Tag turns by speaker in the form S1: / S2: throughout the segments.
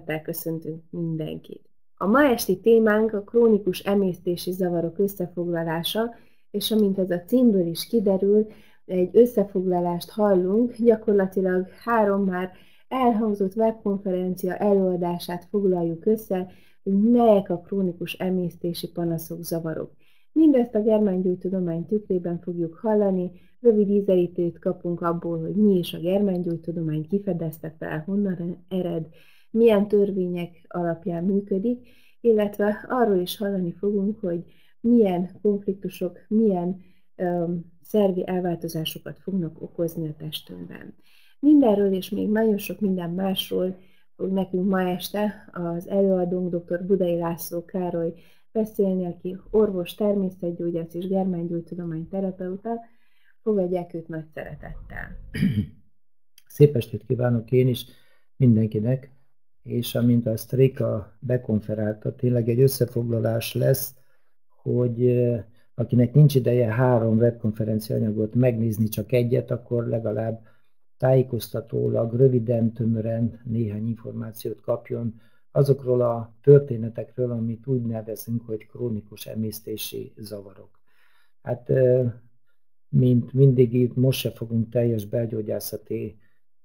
S1: Szeretettel köszöntünk mindenkit! A ma esti témánk a krónikus emésztési zavarok összefoglalása, és amint ez a címből is kiderül, egy összefoglalást hallunk, gyakorlatilag 3 már elhangzott webkonferencia előadását foglaljuk össze, hogy melyek a krónikus emésztési panaszok, zavarok. Mindezt a germángyógytudomány tükrében fogjuk hallani, rövid ízelítőt kapunk abból, hogy mi is a germángyógytudomány, kifedezte fel, honnan ered, milyen törvények alapján működik, illetve arról is hallani fogunk, hogy milyen konfliktusok, milyen szervi elváltozásokat fognak okozni a testünkben. Mindenről és még nagyon sok minden másról fog nekünk ma este az előadónk dr. Budai László Károly beszélni, aki orvos, természetgyógyász és germángyógytudomány terapeuta. Fogadják őt nagy szeretettel.
S2: Szép estét kívánok én is mindenkinek, és amint azt Réka bekonferálta, tényleg egy összefoglalás lesz, hogy akinek nincs ideje 3 webkonferencia anyagot megnézni, csak egyet, akkor legalább tájékoztatólag, röviden, tömören néhány információt kapjon azokról a történetekről, amit úgy nevezünk, hogy krónikus emésztési zavarok. Hát, mint mindig itt most se fogunk teljes belgyógyászati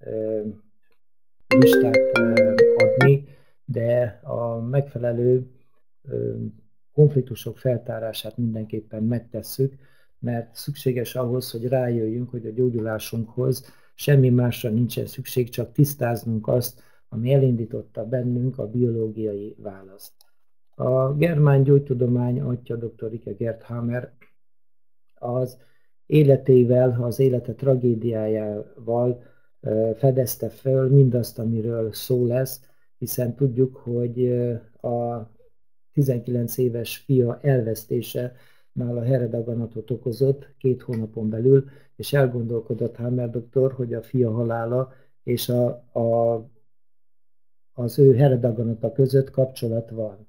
S2: listát adni, de a megfelelő konfliktusok feltárását mindenképpen megtesszük, mert szükséges ahhoz, hogy rájöjjünk, hogy a gyógyulásunkhoz semmi másra nincsen szükség, csak tisztáznunk azt, ami elindította bennünk a biológiai választ. A germán gyógytudomány atya dr. Rike Gerdhammer az életével, az élete tragédiájával fedezte föl mindazt, amiről szó lesz, hiszen tudjuk, hogy a 19 éves fia elvesztése nála heredaganatot okozott 2 hónapon belül, és elgondolkodott Hammer doktor, hogy a fia halála és az ő heredaganata között kapcsolat van.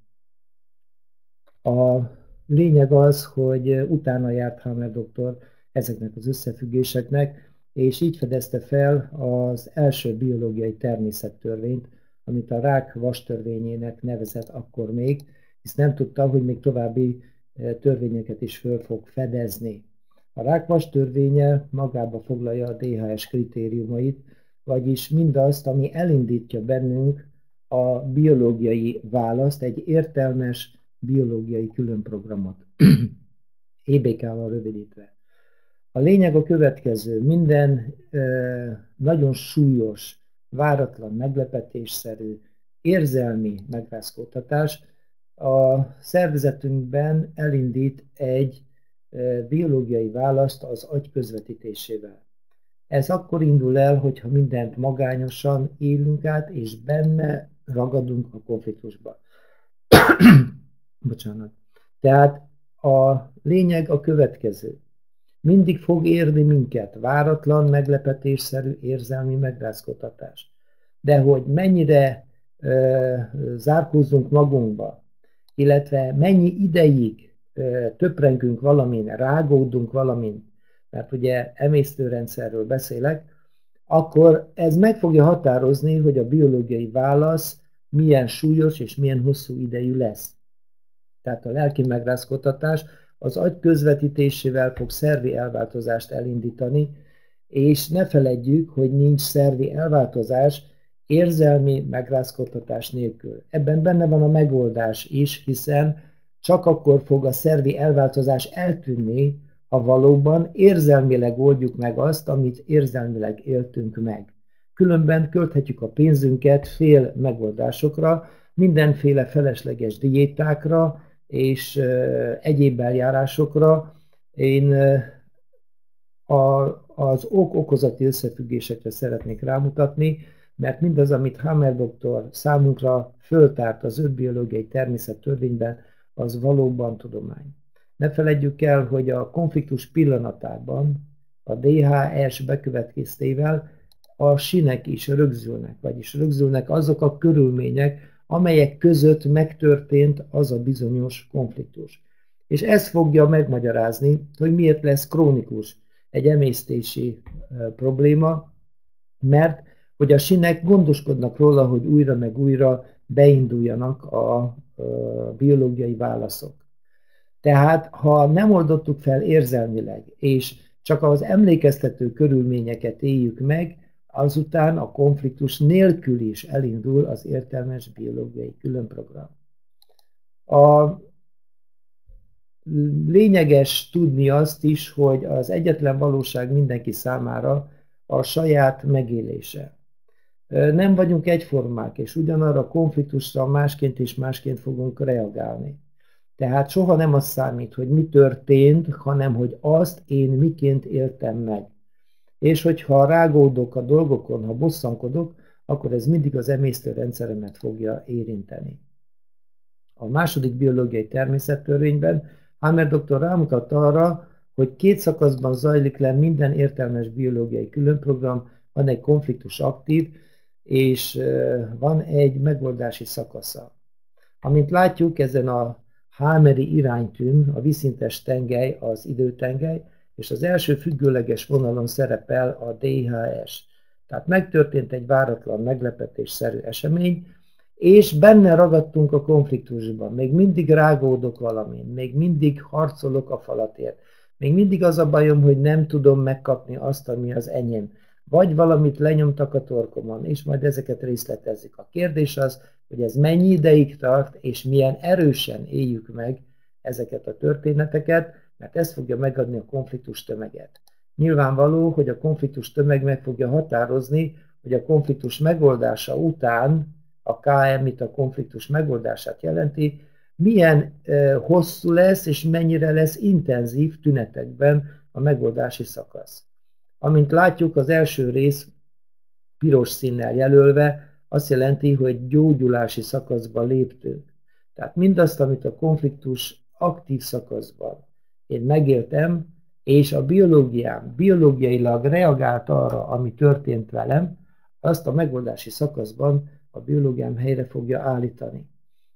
S2: A lényeg az, hogy utána járt Hammer doktor ezeknek az összefüggéseknek, és így fedezte fel az első biológiai természettörvényt, amit a rák vastörvényének nevezett akkor még, hisz nem tudta, hogy még további törvényeket is föl fog fedezni. A rák vastörvénye magába foglalja a DHS kritériumait, vagyis mindazt, ami elindítja bennünk a biológiai választ, egy értelmes biológiai különprogramot. EBK-val rövidítve. A lényeg a következő: minden nagyon súlyos, váratlan, meglepetésszerű, érzelmi megrázkódtatás a szervezetünkben elindít egy biológiai választ az agy közvetítésével. Ez akkor indul el, hogyha mindent magányosan élünk át, és benne ragadunk a konfliktusba. Bocsánat. Tehát a lényeg a következő. Mindig fog érni minket váratlan, meglepetésszerű érzelmi megrázkódtatás. De hogy mennyire zárkózzunk magunkba, illetve mennyi ideig töprengünk valamin, rágódunk valamin, mert ugye emésztőrendszerről beszélek, akkor ez meg fogja határozni, hogy a biológiai válasz milyen súlyos és milyen hosszú idejű lesz. Tehát a lelki megrázkódtatás az agy közvetítésével fog szervi elváltozást elindítani, és ne feledjük, hogy nincs szervi elváltozás érzelmi megrázkódtatás nélkül. Ebben benne van a megoldás is, hiszen csak akkor fog a szervi elváltozás eltűnni, ha valóban érzelmileg oldjuk meg azt, amit érzelmileg éltünk meg. Különben költhetjük a pénzünket fél megoldásokra, mindenféle felesleges diétákra és egyéb eljárásokra. Én az ok-okozati összefüggésekre szeretnék rámutatni, mert mindaz, amit Hammer doktor számunkra föltárt az 5 biológiai természettörvényben, az valóban tudomány. Ne feledjük el, hogy a konfliktus pillanatában a DHS bekövetkeztével a sinek is rögzülnek, vagyis rögzülnek azok a körülmények, amelyek között megtörtént az a bizonyos konfliktus. És ez fogja megmagyarázni, hogy miért lesz krónikus egy emésztési probléma, mert hogy a sinek gondoskodnak róla, hogy újra meg újra beinduljanak a biológiai válaszok. Tehát, ha nem oldottuk fel érzelmileg, és csak az emlékeztető körülményeket éljük meg, azután a konfliktus nélkül is elindul az értelmes biológiai különprogram. A lényeges tudni azt is, hogy az egyetlen valóság mindenki számára a saját megélése. Nem vagyunk egyformák, és ugyanarra a konfliktusra másként és másként fogunk reagálni. Tehát soha nem az számít, hogy mi történt, hanem hogy azt én miként éltem meg. És hogyha rágódok a dolgokon, ha bosszankodok, akkor ez mindig az emésztőrendszeremet fogja érinteni. A második biológiai természettörvényben Hammer doktor rámutat arra, hogy 2 szakaszban zajlik le minden értelmes biológiai különprogram, van egy konfliktus aktív, és van egy megoldási szakasza. Amint látjuk, ezen a Hammeri iránytűn a vízszintes tengely az időtengely, és az első függőleges vonalon szerepel a DHS. Tehát megtörtént egy váratlan meglepetésszerű esemény, és benne ragadtunk a konfliktusban. Még mindig rágódok valamin, még mindig harcolok a falatért. Még mindig az a bajom, hogy nem tudom megkapni azt, ami az enyém. Vagy valamit lenyomtak a torkomon, és majd ezeket részletezzük. A kérdés az, hogy ez mennyi ideig tart, és milyen erősen éljük meg ezeket a történeteket, mert ez fogja megadni a konfliktus tömeget. Nyilvánvaló, hogy a konfliktus tömeg meg fogja határozni, hogy a konfliktus megoldása után, a KM itt a konfliktus megoldását jelenti, milyen hosszú lesz, és mennyire lesz intenzív tünetekben a megoldási szakasz. Amint látjuk, az első rész piros színnel jelölve azt jelenti, hogy gyógyulási szakaszba léptünk. Tehát mindazt, amit a konfliktus aktív szakaszban én megéltem, és a biológiailag reagált arra, ami történt velem, azt a megoldási szakaszban a biológiám helyre fogja állítani.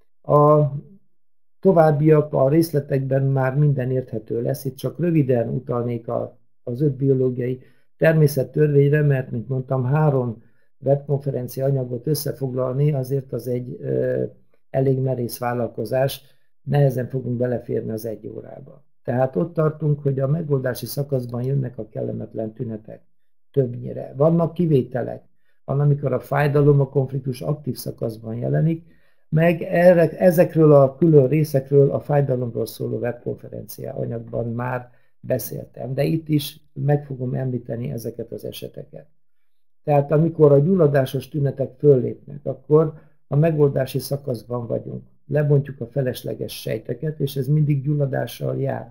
S2: A továbbiak a részletekben már minden érthető lesz, itt csak röviden utalnék az 5 biológiai természettörvényre, mert, mint mondtam, 3 webkonferencia anyagot összefoglalni, azért az egy elég merész vállalkozás, nehezen fogunk beleférni az 1 órába. Tehát ott tartunk, hogy a megoldási szakaszban jönnek a kellemetlen tünetek többnyire. Vannak kivételek, van, amikor a fájdalom a konfliktus aktív szakaszban jelenik, meg ezekről a külön részekről a fájdalomról szóló webkonferencia anyagban már beszéltem, de itt is meg fogom említeni ezeket az eseteket. Tehát amikor a gyulladásos tünetek föllépnek, akkor a megoldási szakaszban vagyunk. Lebontjuk a felesleges sejteket, és ez mindig gyulladással jár.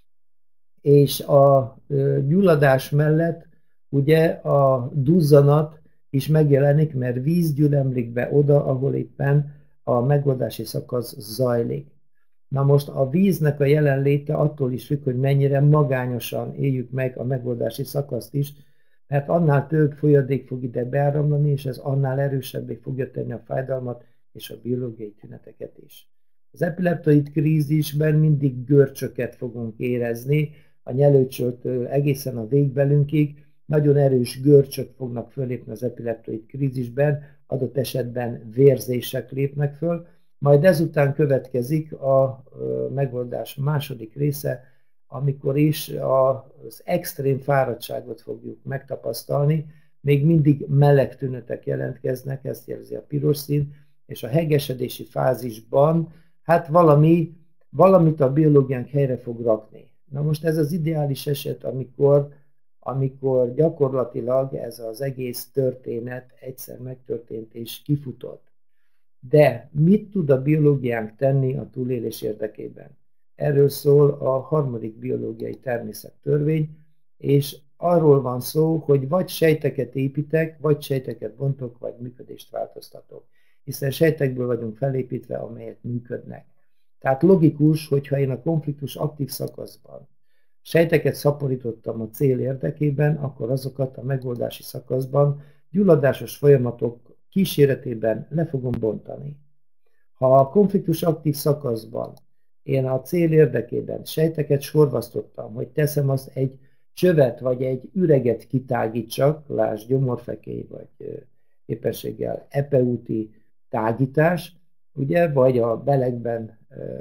S2: És a gyulladás mellett ugye a duzzanat is megjelenik, mert víz gyülemlik be oda, ahol éppen a megoldási szakasz zajlik. Na most a víznek a jelenléte attól is függ, hogy mennyire magányosan éljük meg a megoldási szakaszt is, mert annál több folyadék fog ide beáramlani, és ez annál erősebbé fogja tenni a fájdalmat és a biológiai tüneteket is. Az epileptoid krízisben mindig görcsöket fogunk érezni, a nyelőcsöltől egészen a végbelünkig, nagyon erős görcsök fognak fölépni az epileptoid krízisben, adott esetben vérzések lépnek föl, majd ezután következik a megoldás második része, amikor is az extrém fáradtságot fogjuk megtapasztalni, még mindig meleg tünetek jelentkeznek, ezt jelzi a piros szín, és a hengesedési fázisban hát valamit a biológiánk helyre fog rakni. Na most ez az ideális eset, amikor gyakorlatilag ez az egész történet egyszer megtörtént és kifutott. De mit tud a biológiánk tenni a túlélés érdekében? Erről szól a harmadik biológiai természettörvény, és arról van szó, hogy vagy sejteket építek, vagy sejteket bontok, vagy működést változtatok. Hiszen sejtekből vagyunk felépítve, amelyek működnek. Tehát logikus, hogyha én a konfliktus aktív szakaszban sejteket szaporítottam a cél érdekében, akkor azokat a megoldási szakaszban gyulladásos folyamatok kíséretében le fogom bontani. Ha a konfliktus aktív szakaszban én a cél érdekében sejteket sorvasztottam, hogy teszem azt egy csövet vagy egy üreget kitágítsak, lásd gyomorfekély vagy éppenséggel epeúti tágítás, ugye, vagy a belegben,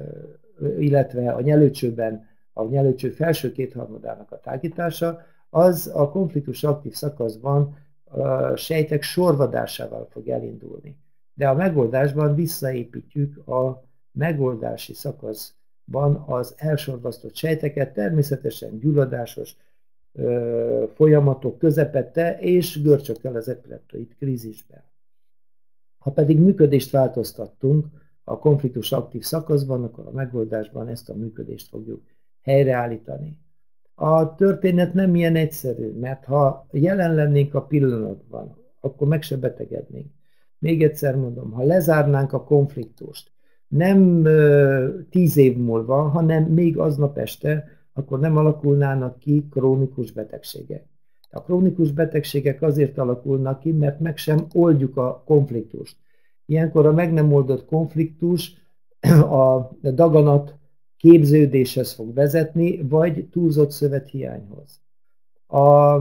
S2: illetve a nyelőcsőben a nyelőcső felső kétharmadának a tágítása, az a konfliktus aktív szakaszban a sejtek sorvadásával fog elindulni. De a megoldásban visszaépítjük a megoldási szakaszban az elsorvasztott sejteket, természetesen gyulladásos folyamatok közepette és görcsökkel az epileptoid krízisben. Ha pedig működést változtattunk a konfliktus aktív szakaszban, akkor a megoldásban ezt a működést fogjuk helyreállítani. A történet nem ilyen egyszerű, mert ha jelen lennénk a pillanatban, akkor meg se betegednénk. Még egyszer mondom, ha lezárnánk a konfliktust, nem 10 év múlva, hanem még aznap este, akkor nem alakulnának ki krónikus betegségek. A krónikus betegségek azért alakulnak ki, mert meg sem oldjuk a konfliktust. Ilyenkor a meg nem oldott konfliktus a daganat képződéshez fog vezetni, vagy túlzott szövethiányhoz. A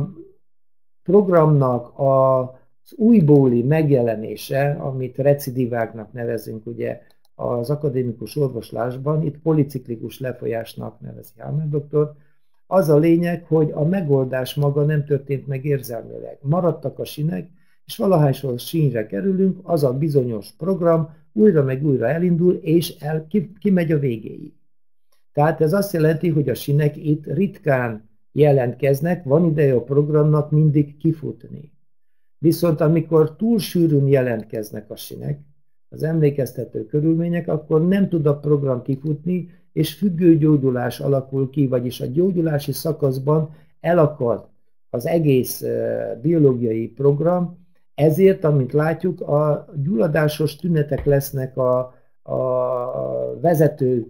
S2: programnak az újbóli megjelenése, amit recidiváknak nevezünk ugye az akadémikus orvoslásban, itt policiklikus lefolyásnak nevezi Hammer doktor, az a lényeg, hogy a megoldás maga nem történt meg érzelmileg. Maradtak a sinek, és valahányszor sínre kerülünk, az a bizonyos program újra meg újra elindul, és kimegy a végéig. Tehát ez azt jelenti, hogy a sinek itt ritkán jelentkeznek, van ideje a programnak mindig kifutni. Viszont amikor túl sűrűn jelentkeznek a sinek, az emlékeztető körülmények, akkor nem tud a program kifutni, és függő gyógyulás alakul ki, vagyis a gyógyulási szakaszban elakad az egész biológiai program, ezért, amint látjuk, a gyulladásos tünetek lesznek a vezető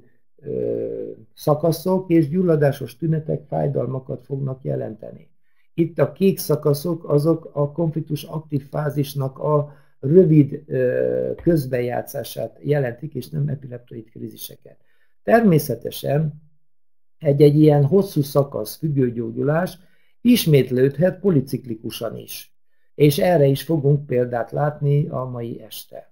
S2: szakaszok, és gyulladásos tünetek fájdalmakat fognak jelenteni. Itt a kék szakaszok azok a konfliktus aktív fázisnak a rövid közbejátszását jelentik, és nem epileptoid kríziseket. Természetesen egy ilyen hosszú szakasz függőgyógyulás ismétlődhet policiklikusan is, és erre is fogunk példát látni a mai este.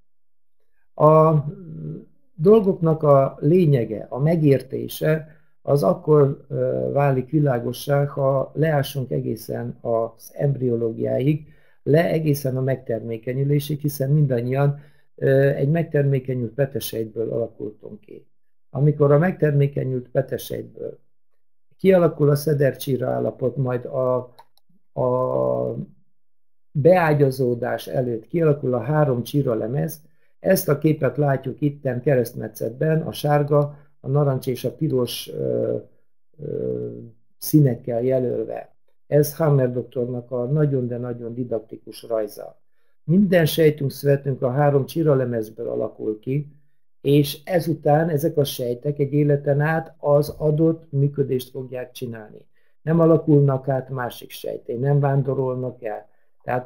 S2: A dolgoknak a lényege, a megértése az akkor válik világossá, ha leássunk egészen az embriológiáig, egészen a megtermékenyülésig, hiszen mindannyian egy megtermékenyült petesejtből alakultunk ki. Amikor a megtermékenyült petesejtből kialakul a szedercsíra állapot, majd a beágyazódás előtt kialakul a 3 csíralemez, ezt a képet látjuk itten keresztmetszetben, a sárga, a narancs és a piros színekkel jelölve. Ez Hammer doktornak a nagyon, de nagyon didaktikus rajza. Minden sejtünk, szövetünk a 3 csíralemezből alakul ki, és ezután ezek a sejtek egy életen át az adott működést fogják csinálni. Nem alakulnak át másik sejté, nem vándorolnak el. Tehát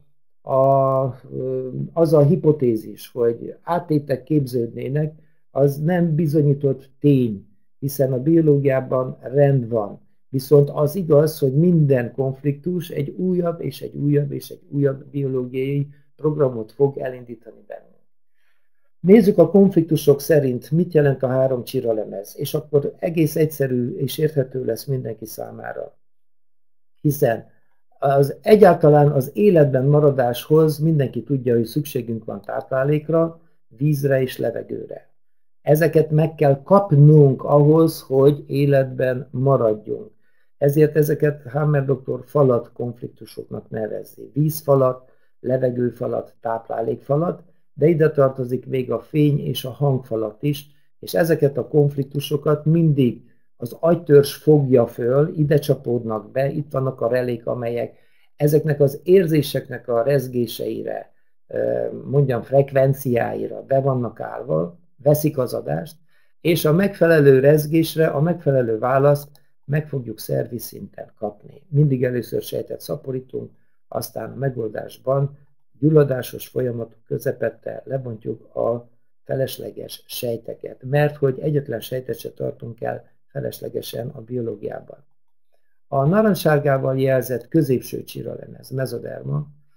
S2: az a hipotézis, hogy áttétek képződnének, az nem bizonyított tény, hiszen a biológiában rend van. Viszont az igaz, hogy minden konfliktus egy újabb és egy újabb és egy újabb biológiai programot fog elindítani bennünk. Nézzük a konfliktusok szerint, mit jelent a 3 csíralemez, és akkor egész egyszerű és érthető lesz mindenki számára. Hiszen egyáltalán az életben maradáshoz mindenki tudja, hogy szükségünk van táplálékra, vízre és levegőre. Ezeket meg kell kapnunk ahhoz, hogy életben maradjunk. Ezért ezeket Hammer doktor falat konfliktusoknak nevezi. Vízfalat, levegőfalat, táplálékfalat, de ide tartozik még a fény és a hangfalat is, és ezeket a konfliktusokat mindig az agytörzs fogja föl, ide csapódnak be, itt vannak a relék, amelyek ezeknek az érzéseknek a rezgéseire, mondjam frekvenciáira be vannak állva, veszik az adást, és a megfelelő rezgésre a megfelelő választ meg fogjuk szervi szinten kapni. Mindig először sejtet szaporítunk, aztán a megoldásban gyulladásos folyamatok közepette lebontjuk a felesleges sejteket, mert hogy egyetlen sejtet se tartunk el feleslegesen a biológiában. A narancssárgával jelzett középső csíralemez, mezoderma,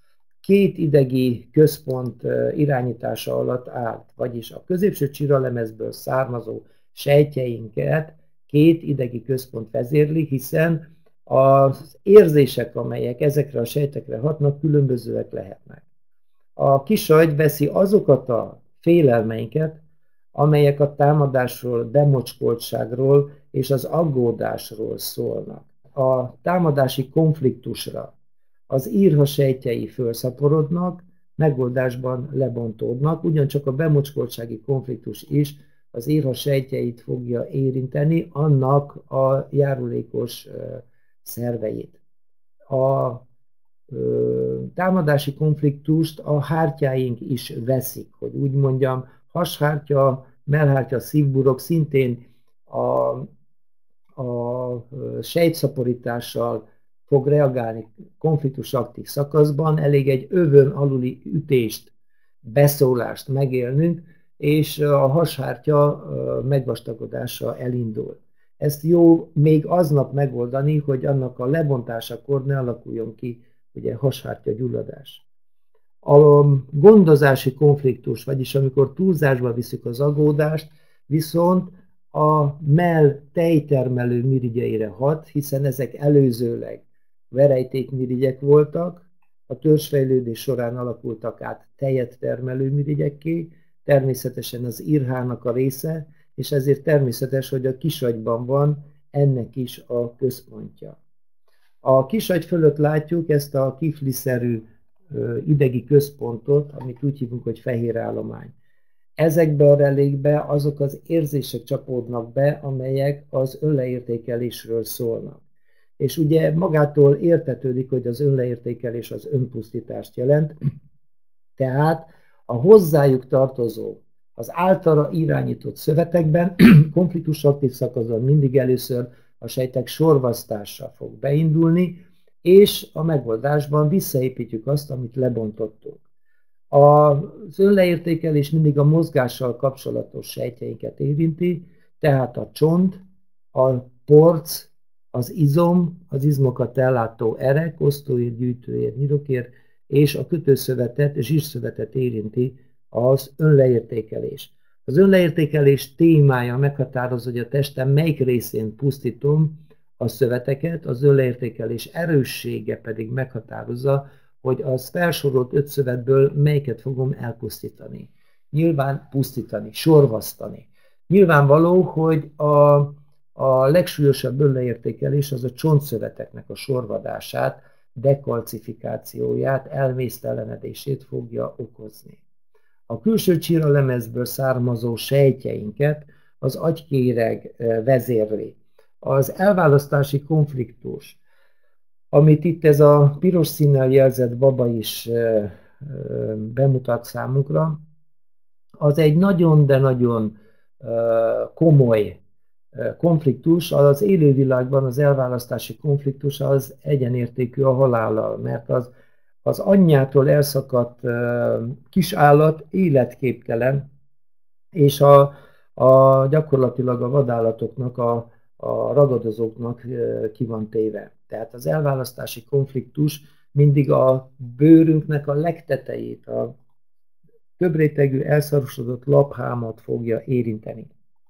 S2: két idegi központ irányítása alatt állt, vagyis a középső csiralemezből származó sejtjeinket két idegi központ vezérli, hiszen az érzések, amelyek ezekre a sejtekre hatnak, különbözőek lehetnek. A kisagy veszi azokat a félelmeinket, amelyek a támadásról, bemocskoltságról és az aggódásról szólnak. A támadási konfliktusra az írha sejtjei felszaporodnak, megoldásban lebontódnak, ugyancsak a bemocskoltsági konfliktus is az írha sejtjeit fogja érinteni, annak a járulékos szerveit. A támadási konfliktust a hártyáink is veszik, hogy úgy mondjam, hashártya, mellhártya, szívburok szintén a sejtszaporítással fog reagálni konfliktus aktív szakaszban, elég egy övön aluli ütést, beszólást megélnünk, és a hashártya megvastagodása elindul. Ezt jó még aznap megoldani, hogy annak a lebontásakor ne alakuljon ki ugye hashártya gyulladás. A gondozási konfliktus, vagyis amikor túlzásba viszük az aggódást, viszont a mell tejtermelő mirigyeire hat, hiszen ezek előzőleg verejtékmirigyek voltak, a törzsfejlődés során alakultak át tejet termelő mirigyekké, természetesen az irhának a része, és ezért természetes, hogy a kisagyban van ennek is a központja. A kisagy fölött látjuk ezt a kifliszerű idegi központot, amit úgy hívunk, hogy fehér állomány. Ezekbe a relékbe azok az érzések csapódnak be, amelyek az önleértékelésről szólnak. És ugye magától értetődik, hogy az önleértékelés az önpusztítást jelent, tehát a hozzájuk tartozó, az általa irányított szövetekben konfliktus aktív szakaszban mindig először a sejtek sorvasztása fog beindulni, és a megoldásban visszaépítjük azt, amit lebontottunk. Az önleértékelés mindig a mozgással kapcsolatos sejtjeinket érinti, tehát a csont, a porc, az izom, az izmokat ellátó erek, osztóér, gyűjtőér, nyirokér, és a kötőszövetet, zsírszövetet érinti az önleértékelés. Az önleértékelés témája meghatározza, hogy a testem melyik részén pusztítom a szöveteket, az önleértékelés erőssége pedig meghatározza, hogy az felsorolt 5 szövetből melyiket fogom elpusztítani. Nyilván pusztítani, sorvasztani. Nyilvánvaló, hogy a legsúlyosabb önleértékelés az a csontszöveteknek a sorvadását, dekalcifikációját, elmésztelenedését fogja okozni. A külső csíralemezből származó sejtjeinket az agykéreg vezérli. Az elválasztási konfliktus, amit itt ez a piros színnel jelzett baba is bemutat számunkra, az egy nagyon, de nagyon komoly konfliktus. Az élővilágban az elválasztási konfliktus az egyenértékű a halállal, mert az anyjától elszakadt kisállat életképtelen, és gyakorlatilag a vadállatoknak, a ragadozóknak ki van téve. Tehát az elválasztási konfliktus mindig a bőrünknek a legtetejét, a többrétegű elszarosodott laphámat fogja érinteni.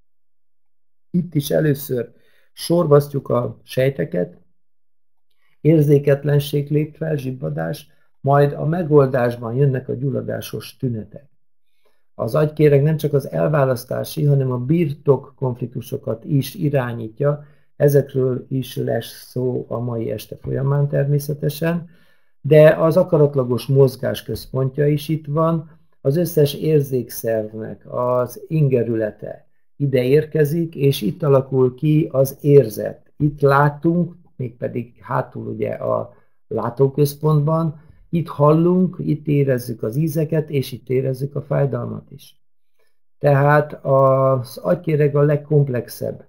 S2: Itt is először sorvasztjuk a sejteket, érzéketlenség lép fel, zsibbadás, majd a megoldásban jönnek a gyulladásos tünetek. Az agykéreg nem csak az elválasztási, hanem a birtok konfliktusokat is irányítja, ezekről is lesz szó a mai este folyamán természetesen, de az akaratlagos mozgás központja is itt van, az összes érzékszervnek az ingerülete ide érkezik, és itt alakul ki az érzet. Itt látunk, mégpedig hátul ugye a látóközpontban, itt hallunk, itt érezzük az ízeket, és itt érezzük a fájdalmat is. Tehát az agykéreg a legkomplexebb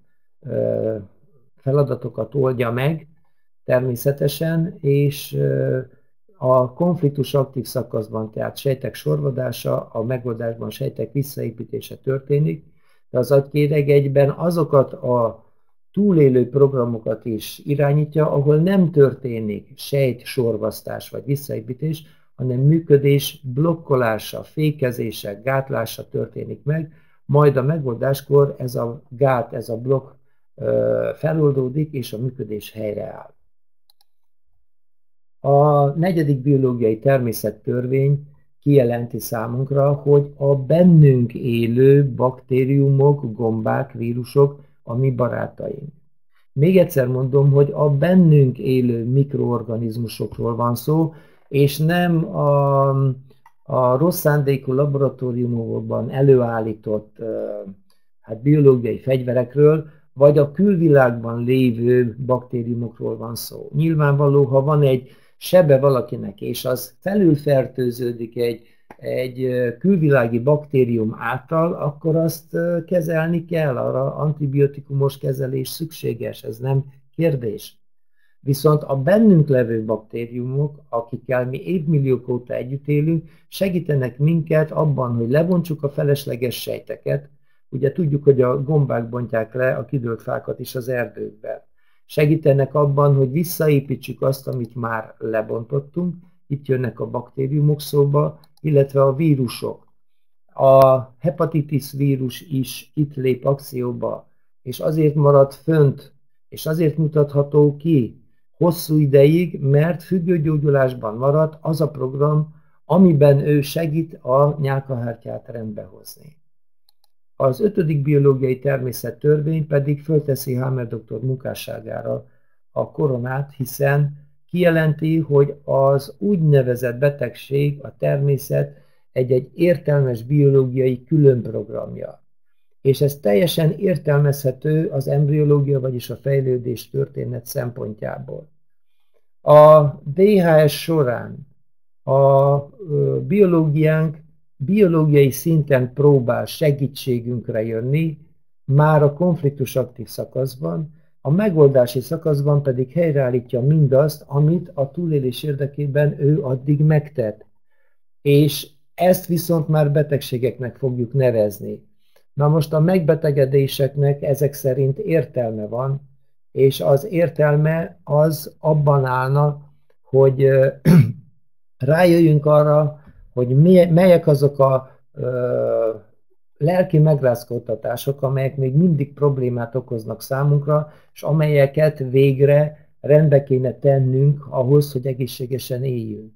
S2: feladatokat oldja meg, természetesen, és a konfliktus aktív szakaszban, tehát sejtek sorvadása, a megoldásban sejtek visszaépítése történik, de az agykéreg egyben azokat a túlélő programokat is irányítja, ahol nem történik sejtsorvasztás vagy visszaépítés, hanem működés blokkolása, fékezése, gátlása történik meg, majd a megoldáskor ez a gát, ez a blokk feloldódik, és a működés helyreáll. A negyedik biológiai természettörvény kijelenti számunkra, hogy a bennünk élő baktériumok, gombák, vírusok a mi barátaink. Még egyszer mondom, hogy a bennünk élő mikroorganizmusokról van szó, és nem a rossz szándékú laboratóriumokban előállított biológiai fegyverekről, vagy a külvilágban lévő baktériumokról van szó. Nyilvánvaló, ha van egy sebe valakinek, és az felülfertőződik egy külvilági baktérium által, akkor azt kezelni kell, arra antibiotikumos kezelés szükséges, ez nem kérdés. Viszont a bennünk levő baktériumok, akikkel mi évmilliók óta együtt élünk, segítenek minket abban, hogy lebontsuk a felesleges sejteket. Ugye tudjuk, hogy a gombák bontják le a kidőlt fákat is az erdőkben. Segítenek abban, hogy visszaépítsük azt, amit már lebontottunk. Itt jönnek a baktériumok szóba, illetve a vírusok. A hepatitis vírus is itt lép akcióba, és azért marad fönt, és azért mutatható ki hosszú ideig, mert függőgyógyulásban maradt az a program, amiben ő segít a nyálkahártyát rendbe hozni. Az 5. biológiai természettörvény pedig fölteszi Hammer doktor munkásságára a koronát, hiszen kijelenti, hogy az úgynevezett betegség, a természet egy értelmes biológiai különprogramja. És ez teljesen értelmezhető az embriológia, vagyis a fejlődés történet szempontjából. A DHS során a biológiánk biológiai szinten próbál segítségünkre jönni, már a konfliktus aktív szakaszban, a megoldási szakaszban pedig helyreállítja mindazt, amit a túlélés érdekében ő addig megtett. És ezt viszont már betegségeknek fogjuk nevezni. Na most a megbetegedéseknek ezek szerint értelme van, és az értelme az abban állna, hogy rájöjjünk arra, hogy melyek azok a lelki megrázkódtatások, amelyek még mindig problémát okoznak számunkra, és amelyeket végre rendbe kéne tennünk ahhoz, hogy egészségesen éljünk.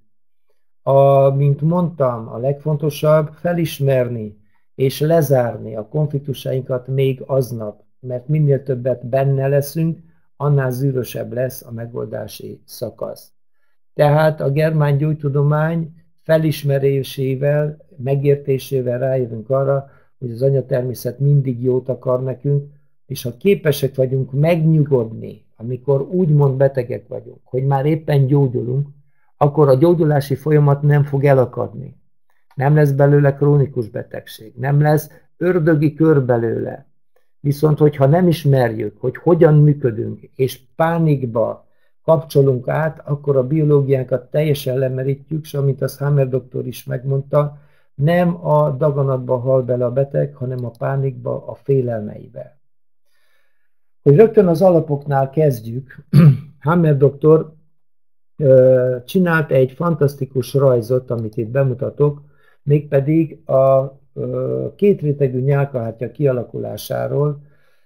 S2: Mint mondtam, a legfontosabb felismerni és lezárni a konfliktusainkat még aznap, mert minél többet benne leszünk, annál zűrösebb lesz a megoldási szakasz. Tehát a germán gyógytudomány felismerésével, megértésével rájövünk arra, hogy az anyatermészet mindig jót akar nekünk, és ha képesek vagyunk megnyugodni, amikor úgymond betegek vagyunk, hogy már éppen gyógyulunk, akkor a gyógyulási folyamat nem fog elakadni. Nem lesz belőle krónikus betegség, nem lesz ördögi kör belőle. Viszont, hogyha nem ismerjük, hogy hogyan működünk, és pánikba kapcsolunk át, akkor a biológiánkat teljesen lemerítjük, és amint azt Hammer doktor is megmondta, nem a daganatba hal bele a beteg, hanem a pánikba, a félelmeibe. Hogy rögtön az alapoknál kezdjük, Hammer doktor csinált egy fantasztikus rajzot, amit itt bemutatok, mégpedig a kétrétegű nyálkahártya kialakulásáról.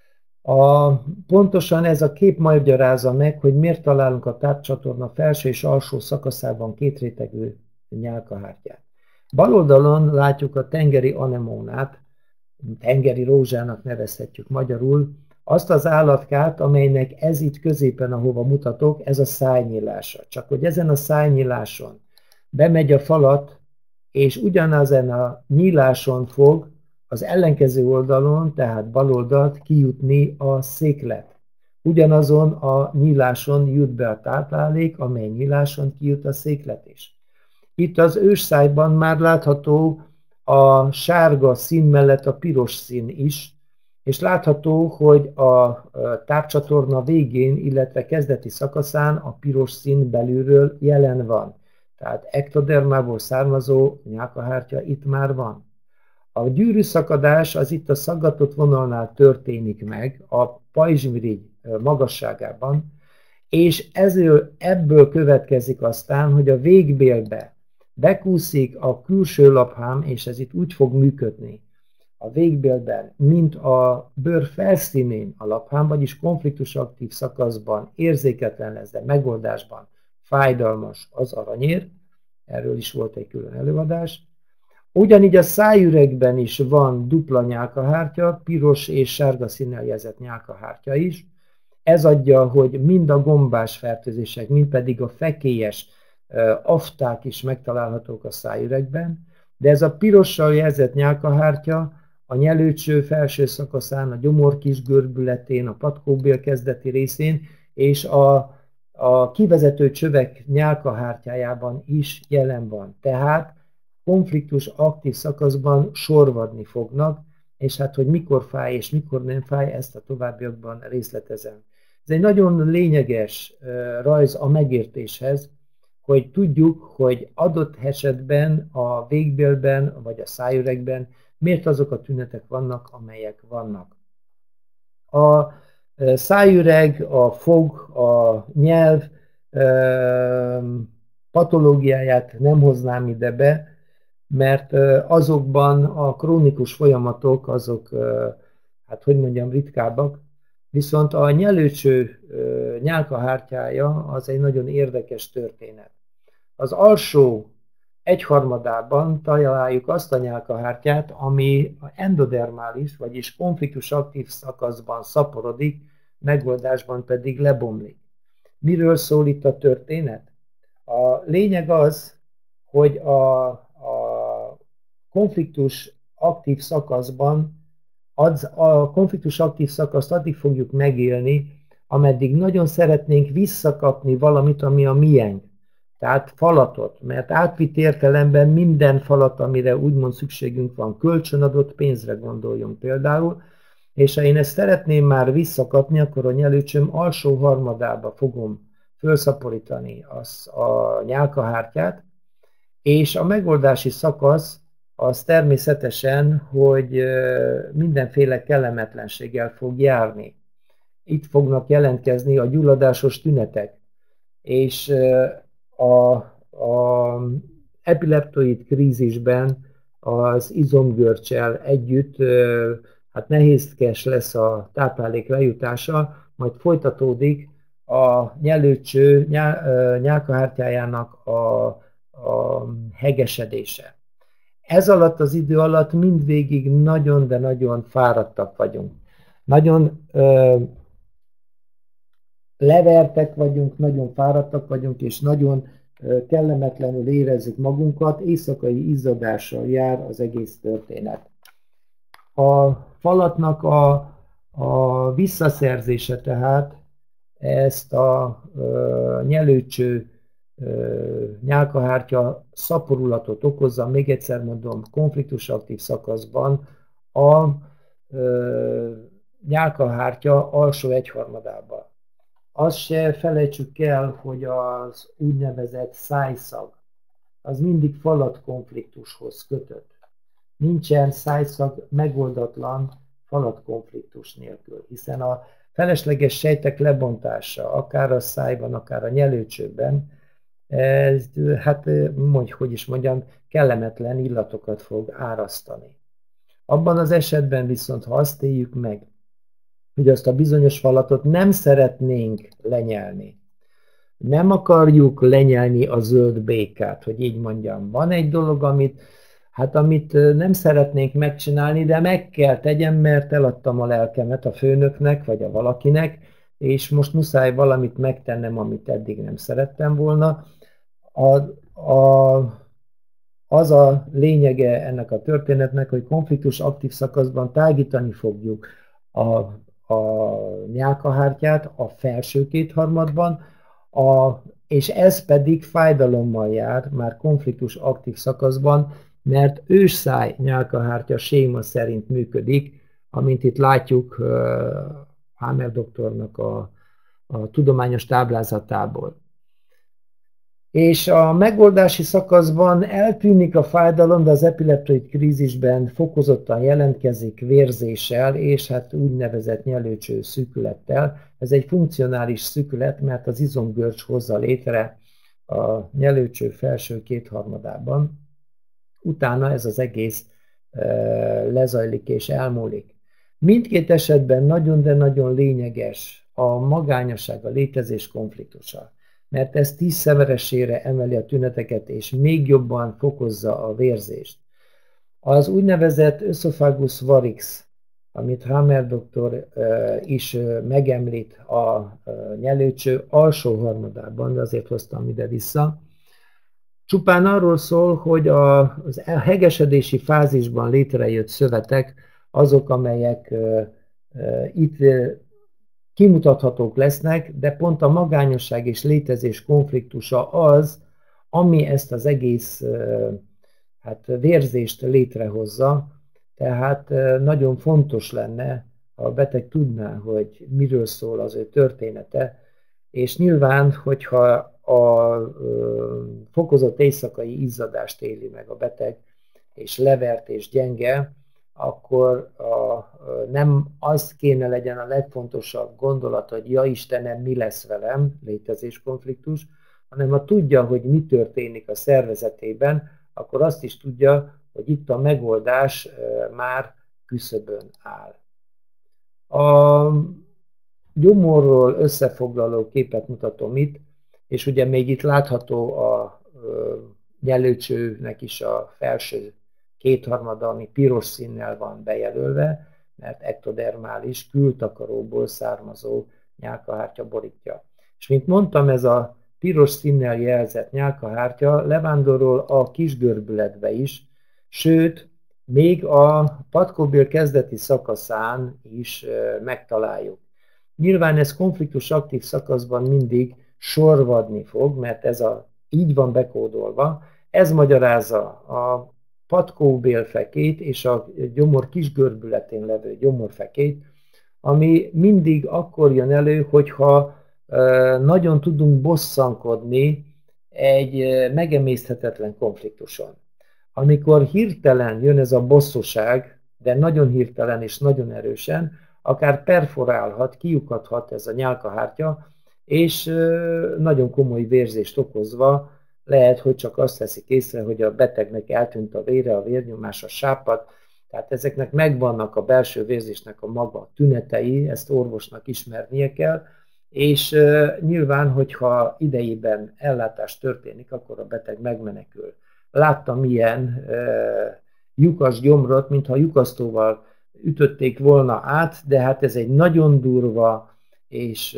S2: Pontosan ez a kép magyarázza meg, hogy miért találunk a tápcsatorna felső és alsó szakaszában kétrétegű nyálkahártyát. Bal oldalon látjuk a tengeri anemónát, tengeri rózsának nevezhetjük magyarul, azt az állatkát, amelynek ez itt középen, ahova mutatok, ez a szájnyílása. Csak hogy ezen a szájnyíláson bemegy a falat, és ugyanezen a nyíláson fog az ellenkező oldalon, tehát bal oldalt kijutni a széklet. Ugyanazon a nyíláson jut be a táplálék, amely nyíláson kijut a széklet is. Itt az ősszájban már látható a sárga szín mellett a piros szín is, és látható, hogy a tápcsatorna végén, illetve kezdeti szakaszán a piros szín belülről jelen van. Tehát ektodermából származó nyálkahártya itt már van. A gyűrűszakadás az itt a szaggatott vonalnál történik meg, a pajzsmirigy magasságában, és ebből következik aztán, hogy a végbélbe bekúszik a külső laphám, és ez itt úgy fog működni a végbélben, mint a bőr felszínén a laphám, vagyis konfliktus aktív szakaszban érzéketlen lesz, de megoldásban fájdalmas az aranyér, erről is volt egy külön előadás. Ugyanígy a szájüregben is van dupla nyálkahártya, piros és sárga színnel jelzett nyálkahártya is. Ez adja, hogy mind a gombás fertőzések, mind pedig a fekélyes afták is megtalálhatók a szájüregben, de ez a pirossal jelzett nyálkahártya a nyelőcső felső szakaszán, a gyomor kis görbületén, a patkóbél kezdeti részén és a kivezető csövek nyálkahártyájában is jelen van. Tehát konfliktus aktív szakaszban sorvadni fognak, és hát, hogy mikor fáj és mikor nem fáj, ezt a továbbiakban részletezem. Ez egy nagyon lényeges rajz a megértéshez, hogy tudjuk, hogy adott esetben a végbélben vagy a szájüregben miért azok a tünetek vannak, amelyek vannak. A szájüreg, a fog, a nyelv patológiáját nem hoznám ide be, mert azokban a krónikus folyamatok, azok, hát hogy mondjam, ritkábbak, viszont a nyelőcső nyálkahártyája az egy nagyon érdekes történet. Az alsó egyharmadában találjuk azt a nyálkahártyát, ami endodermális, vagyis konfliktus aktív szakaszban szaporodik, megoldásban pedig lebomlik. Miről szól itt a történet? A lényeg az, hogy a konfliktus aktív szakaszban, a konfliktus aktív szakaszt addig fogjuk megélni, ameddig nagyon szeretnénk visszakapni valamit, ami a miénk. Tehát falatot, mert átvitt értelemben minden falat, amire úgymond szükségünk van, kölcsönadott pénzre gondoljunk például, és ha én ezt szeretném már visszakapni, akkor a nyelőcsöm alsó harmadába fogom felszaporítani a nyálkahártyát, és a megoldási szakasz az természetesen, hogy mindenféle kellemetlenséggel fog járni. Itt fognak jelentkezni a gyulladásos tünetek, és a epileptoid krízisben az izomgörccsel együtt hát nehézkes lesz a táplálék lejutása, majd folytatódik a nyelőcső nyálkahártyájának a hegesedése. Ez alatt az idő alatt mindvégig nagyon, de nagyon fáradtak vagyunk. Nagyon levertek vagyunk, nagyon fáradtak vagyunk, és nagyon kellemetlenül érezzük magunkat, éjszakai izzadással jár az egész történet. A falatnak a visszaszerzése tehát ezt a nyelőcső nyálkahártya szaporulatot okozza, még egyszer mondom, konfliktus aktív szakaszban a nyálkahártya alsó egyharmadában. Azt se felejtsük el, hogy az úgynevezett szájszag, az mindig falatkonfliktushoz kötött. Nincsen szájszag megoldatlan falatkonfliktus nélkül, hiszen a felesleges sejtek lebontása, akár a szájban, akár a nyelőcsőben, ez, hát hogy is mondjam, kellemetlen illatokat fog árasztani. Abban az esetben viszont, ha azt éljük meg, hogy azt a bizonyos falatot nem szeretnénk lenyelni, nem akarjuk lenyelni a zöld békát, hogy így mondjam. Van egy dolog, amit nem szeretnénk megcsinálni, de meg kell tegyem, mert eladtam a lelkemet a főnöknek, vagy a valakinek, és most muszáj valamit megtennem, amit eddig nem szerettem volna. Az a lényege ennek a történetnek, hogy konfliktus aktív szakaszban tágítani fogjuk a nyálkahártyát a felső kétharmadban, és ez pedig fájdalommal jár már konfliktus aktív szakaszban, mert ősszáj nyálkahártya séma szerint működik, amint itt látjuk Hammer doktornak a tudományos táblázatából. És a megoldási szakaszban eltűnik a fájdalom, de az epileptoid krízisben fokozottan jelentkezik vérzéssel, és hát úgynevezett nyelőcső szűkülettel. Ez egy funkcionális szűkület, mert az izomgörcs hozza létre a nyelőcső felső kétharmadában, utána ez az egész lezajlik és elmúlik. Mindkét esetben nagyon, de nagyon lényeges a magányosság, a létezés konfliktusa, mert ez 10-szeresére emeli a tüneteket, és még jobban fokozza a vérzést. Az úgynevezett Oesophagus varix, amit Hammer doktor is megemlít a nyelőcső alsó harmadában, de azért hoztam ide vissza, csupán arról szól, hogy a hegesedési fázisban létrejött szövetek azok, amelyek itt kimutathatók lesznek, de pont a magányosság és létezés konfliktusa az, ami ezt az egész vérzést létrehozza, tehát nagyon fontos lenne, ha a beteg tudná, hogy miről szól az ő története, és nyilván, hogyha a fokozott éjszakai izzadást éli meg a beteg, és levert és gyenge, akkor nem az kéne legyen a legfontosabb gondolat, hogy ja Istenem, mi lesz velem, létezéskonfliktus, hanem ha tudja, hogy mi történik a szervezetében, akkor azt is tudja, hogy itt a megoldás már küszöbön áll. A gyomorról összefoglaló képet mutatom itt, és ugye még itt látható a nyelőcsőnek is a felső kétharmada, ami piros színnel van bejelölve, mert ektodermális, kültakaróból származó nyálkahártya borítja. És mint mondtam, ez a piros színnel jelzett nyálkahártya levándorol a kisgörbületbe is, sőt, még a patkóbél kezdeti szakaszán is megtaláljuk. Nyilván ez konfliktus aktív szakaszban mindig sorvadni fog, mert ez így van bekódolva. Ez magyarázza a patkóbélfekét és a gyomor kisgörbületén levő gyomorfekét, ami mindig akkor jön elő, hogyha nagyon tudunk bosszankodni egy megemészthetetlen konfliktuson. Amikor hirtelen jön ez a bosszúság, de nagyon hirtelen és nagyon erősen, akár perforálhat, kiukadhat ez a nyálkahártya, és nagyon komoly vérzést okozva lehet, hogy csak azt veszik észre, hogy a betegnek eltűnt a vére, a vérnyomás, a sápad, tehát ezeknek megvannak a belső vérzésnek a maga tünetei, ezt orvosnak ismernie kell, és nyilván, hogyha idejében ellátás történik, akkor a beteg megmenekül. Láttam ilyen lyukas gyomrot, mintha lyukasztóval ütötték volna át, de hát ez egy nagyon durva és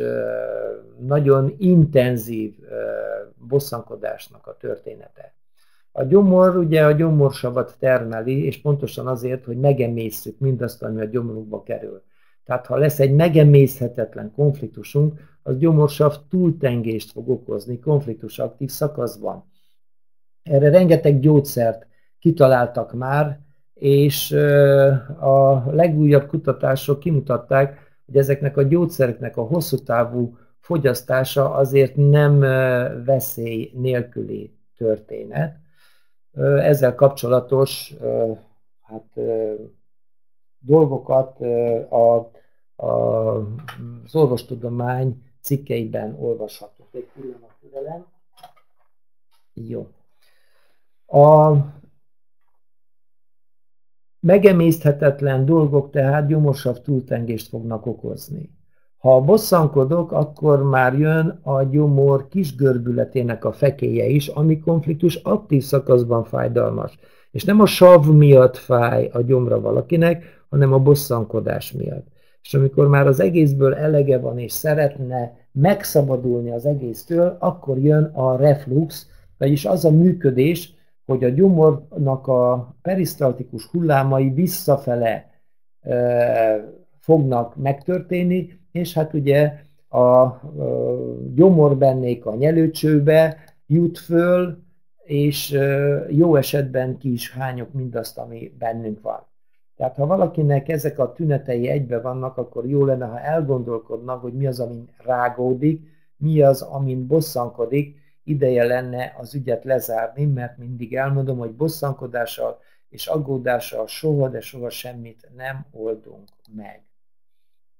S2: nagyon intenzív bosszankodásnak a története. A gyomor ugye a gyomorsavat termeli, és pontosan azért, hogy megemészszük mindazt, ami a gyomorunkba kerül. Tehát ha lesz egy megemészhetetlen konfliktusunk, az gyomorsav túltengést fog okozni konfliktus aktív szakaszban. Erre rengeteg gyógyszert kitaláltak már, és a legújabb kutatások kimutatták, hogy ezeknek a gyógyszereknek a hosszú távú fogyasztása azért nem veszély nélküli történet. Ezzel kapcsolatos dolgokat az orvostudomány cikkeiben olvashatunk. Egy pillanat türelem. Jó. A megemészthetetlen dolgok tehát gyomorsav túltengést fognak okozni. Ha bosszankodok, akkor már jön a gyomor kisgörbületének a fekéje is, ami konfliktus aktív szakaszban fájdalmas. És nem a sav miatt fáj a gyomra valakinek, hanem a bosszankodás miatt. És amikor már az egészből elege van, és szeretne megszabadulni az egésztől, akkor jön a reflux, vagyis az a működés, hogy a gyomornak a perisztaltikus hullámai visszafele fognak megtörténni, és hát ugye a gyomorbennék a nyelőcsőbe jut föl, és jó esetben ki is hányok mindazt, ami bennünk van. Tehát ha valakinek ezek a tünetei egybe vannak, akkor jó lenne, ha elgondolkodnak, hogy mi az, amin rágódik, mi az, amin bosszankodik, ideje lenne az ügyet lezárni, mert mindig elmondom, hogy bosszankodással és aggódással soha, de soha semmit nem oldunk meg.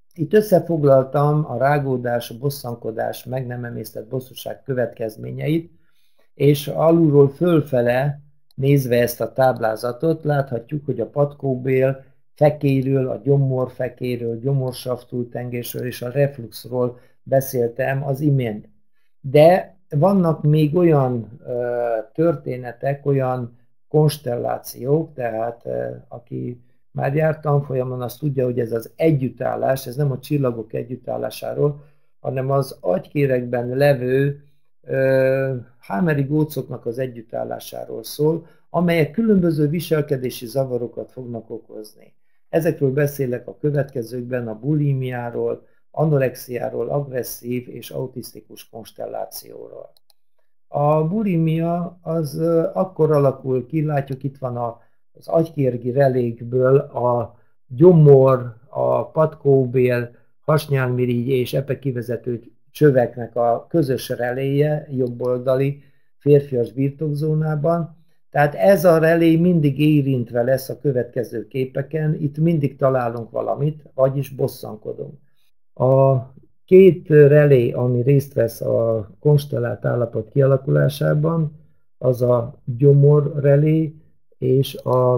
S2: Itt összefoglaltam a rágódás, a bosszankodás, meg nem emésztett bosszúság következményeit, és alulról fölfele nézve ezt a táblázatot láthatjuk, hogy a patkóbél fekéről, a gyomorfekéről, gyomorsavtúltengésről és a refluxról beszéltem az imént. De vannak még olyan történetek, olyan konstellációk, tehát aki már járt tanfolyamon, azt tudja, hogy ez az együttállás, ez nem a csillagok együttállásáról, hanem az agykérekben levő hámeri gócoknak az együttállásáról szól, amelyek különböző viselkedési zavarokat fognak okozni. Ezekről beszélek a következőkben, a bulimiáról, anorexiáról, agresszív és autisztikus konstellációról. A bulimia az akkor alakul ki, látjuk itt van az agykérgi relékből a gyomor, a patkóbél, hasnyálmirigy és epekivezető csöveknek a közös reléje, jobboldali férfias birtokzónában. Tehát ez a relé mindig érintve lesz a következő képeken, itt mindig találunk valamit, vagyis bosszankodunk. A két relé, ami részt vesz a konstellált állapot kialakulásában, az a gyomor relé és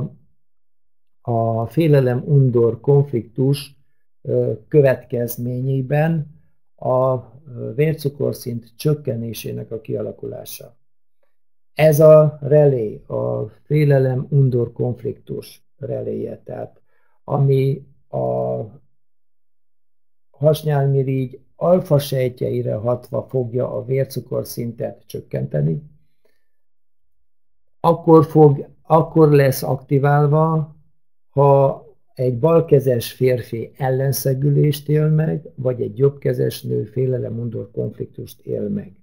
S2: a félelem-undor konfliktus következményében a vércukorszint csökkenésének a kialakulása. Ez a relé, a félelem-undor konfliktus reléje, tehát ami a hasnyálmirigy alfa sejtjeire hatva fogja a vércukorszintet csökkenteni, akkor lesz aktiválva, ha egy balkezes férfi ellenszegülést él meg, vagy egy jobbkezes nő félelem-undor konfliktust él meg.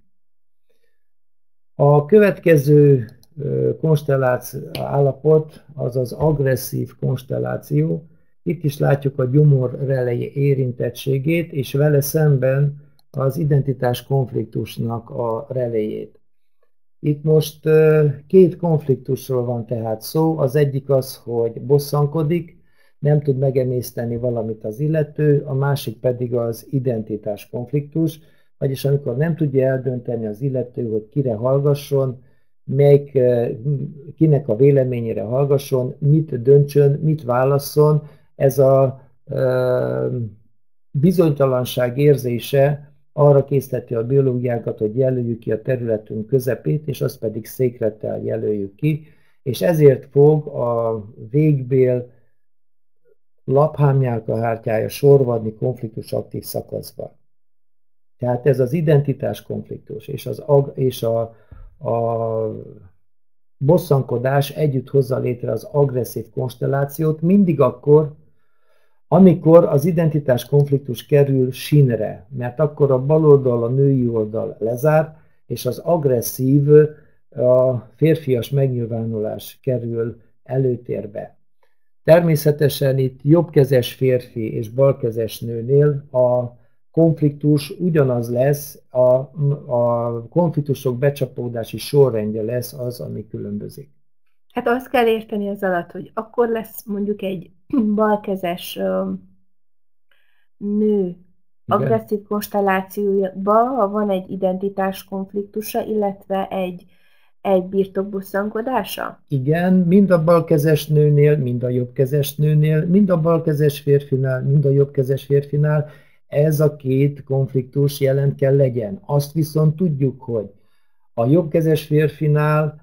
S2: A következő konstelláció állapot az az agresszív konstelláció. Itt is látjuk a gyomor relei érintettségét, és vele szemben az identitás konfliktusnak a reléjét. Itt most két konfliktusról van tehát szó. Az egyik az, hogy bosszankodik, nem tud megemészteni valamit az illető, a másik pedig az identitás konfliktus, vagyis amikor nem tudja eldönteni az illető, hogy kire hallgasson, kinek a véleményére hallgasson, mit döntsön, mit válasszon, ez a bizonytalanság érzése arra készteti a biológiákat, hogy jelöljük ki a területünk közepét, és azt pedig széklettel jelöljük ki, és ezért fog a végbél laphámnyálkahártyája sorvadni konfliktus aktív szakaszban. Tehát ez az identitás konfliktus és a bosszankodás együtt hozza létre az agresszív konstellációt, mindig akkor, amikor az identitás konfliktus kerül sínre, mert akkor a bal oldal, a női oldal lezár, és az agresszív, a férfias megnyilvánulás kerül előtérbe. Természetesen itt jobbkezes férfi és balkezes nőnél a konfliktus ugyanaz lesz, a konfliktusok becsapódási sorrendje lesz az, ami különbözik.
S1: Hát azt kell érteni az alatt, hogy akkor lesz mondjuk egy balkezes nő agresszív konstellációban, ha van egy identitás konfliktusa, illetve egy birtokbosszankodása?
S2: Igen, mind a balkezes nőnél, mind a jobbkezes nőnél, mind a balkezes férfinál, mind a jobbkezes férfinál ez a két konfliktus jelen kell legyen. Azt viszont tudjuk, hogy a jobbkezes férfinál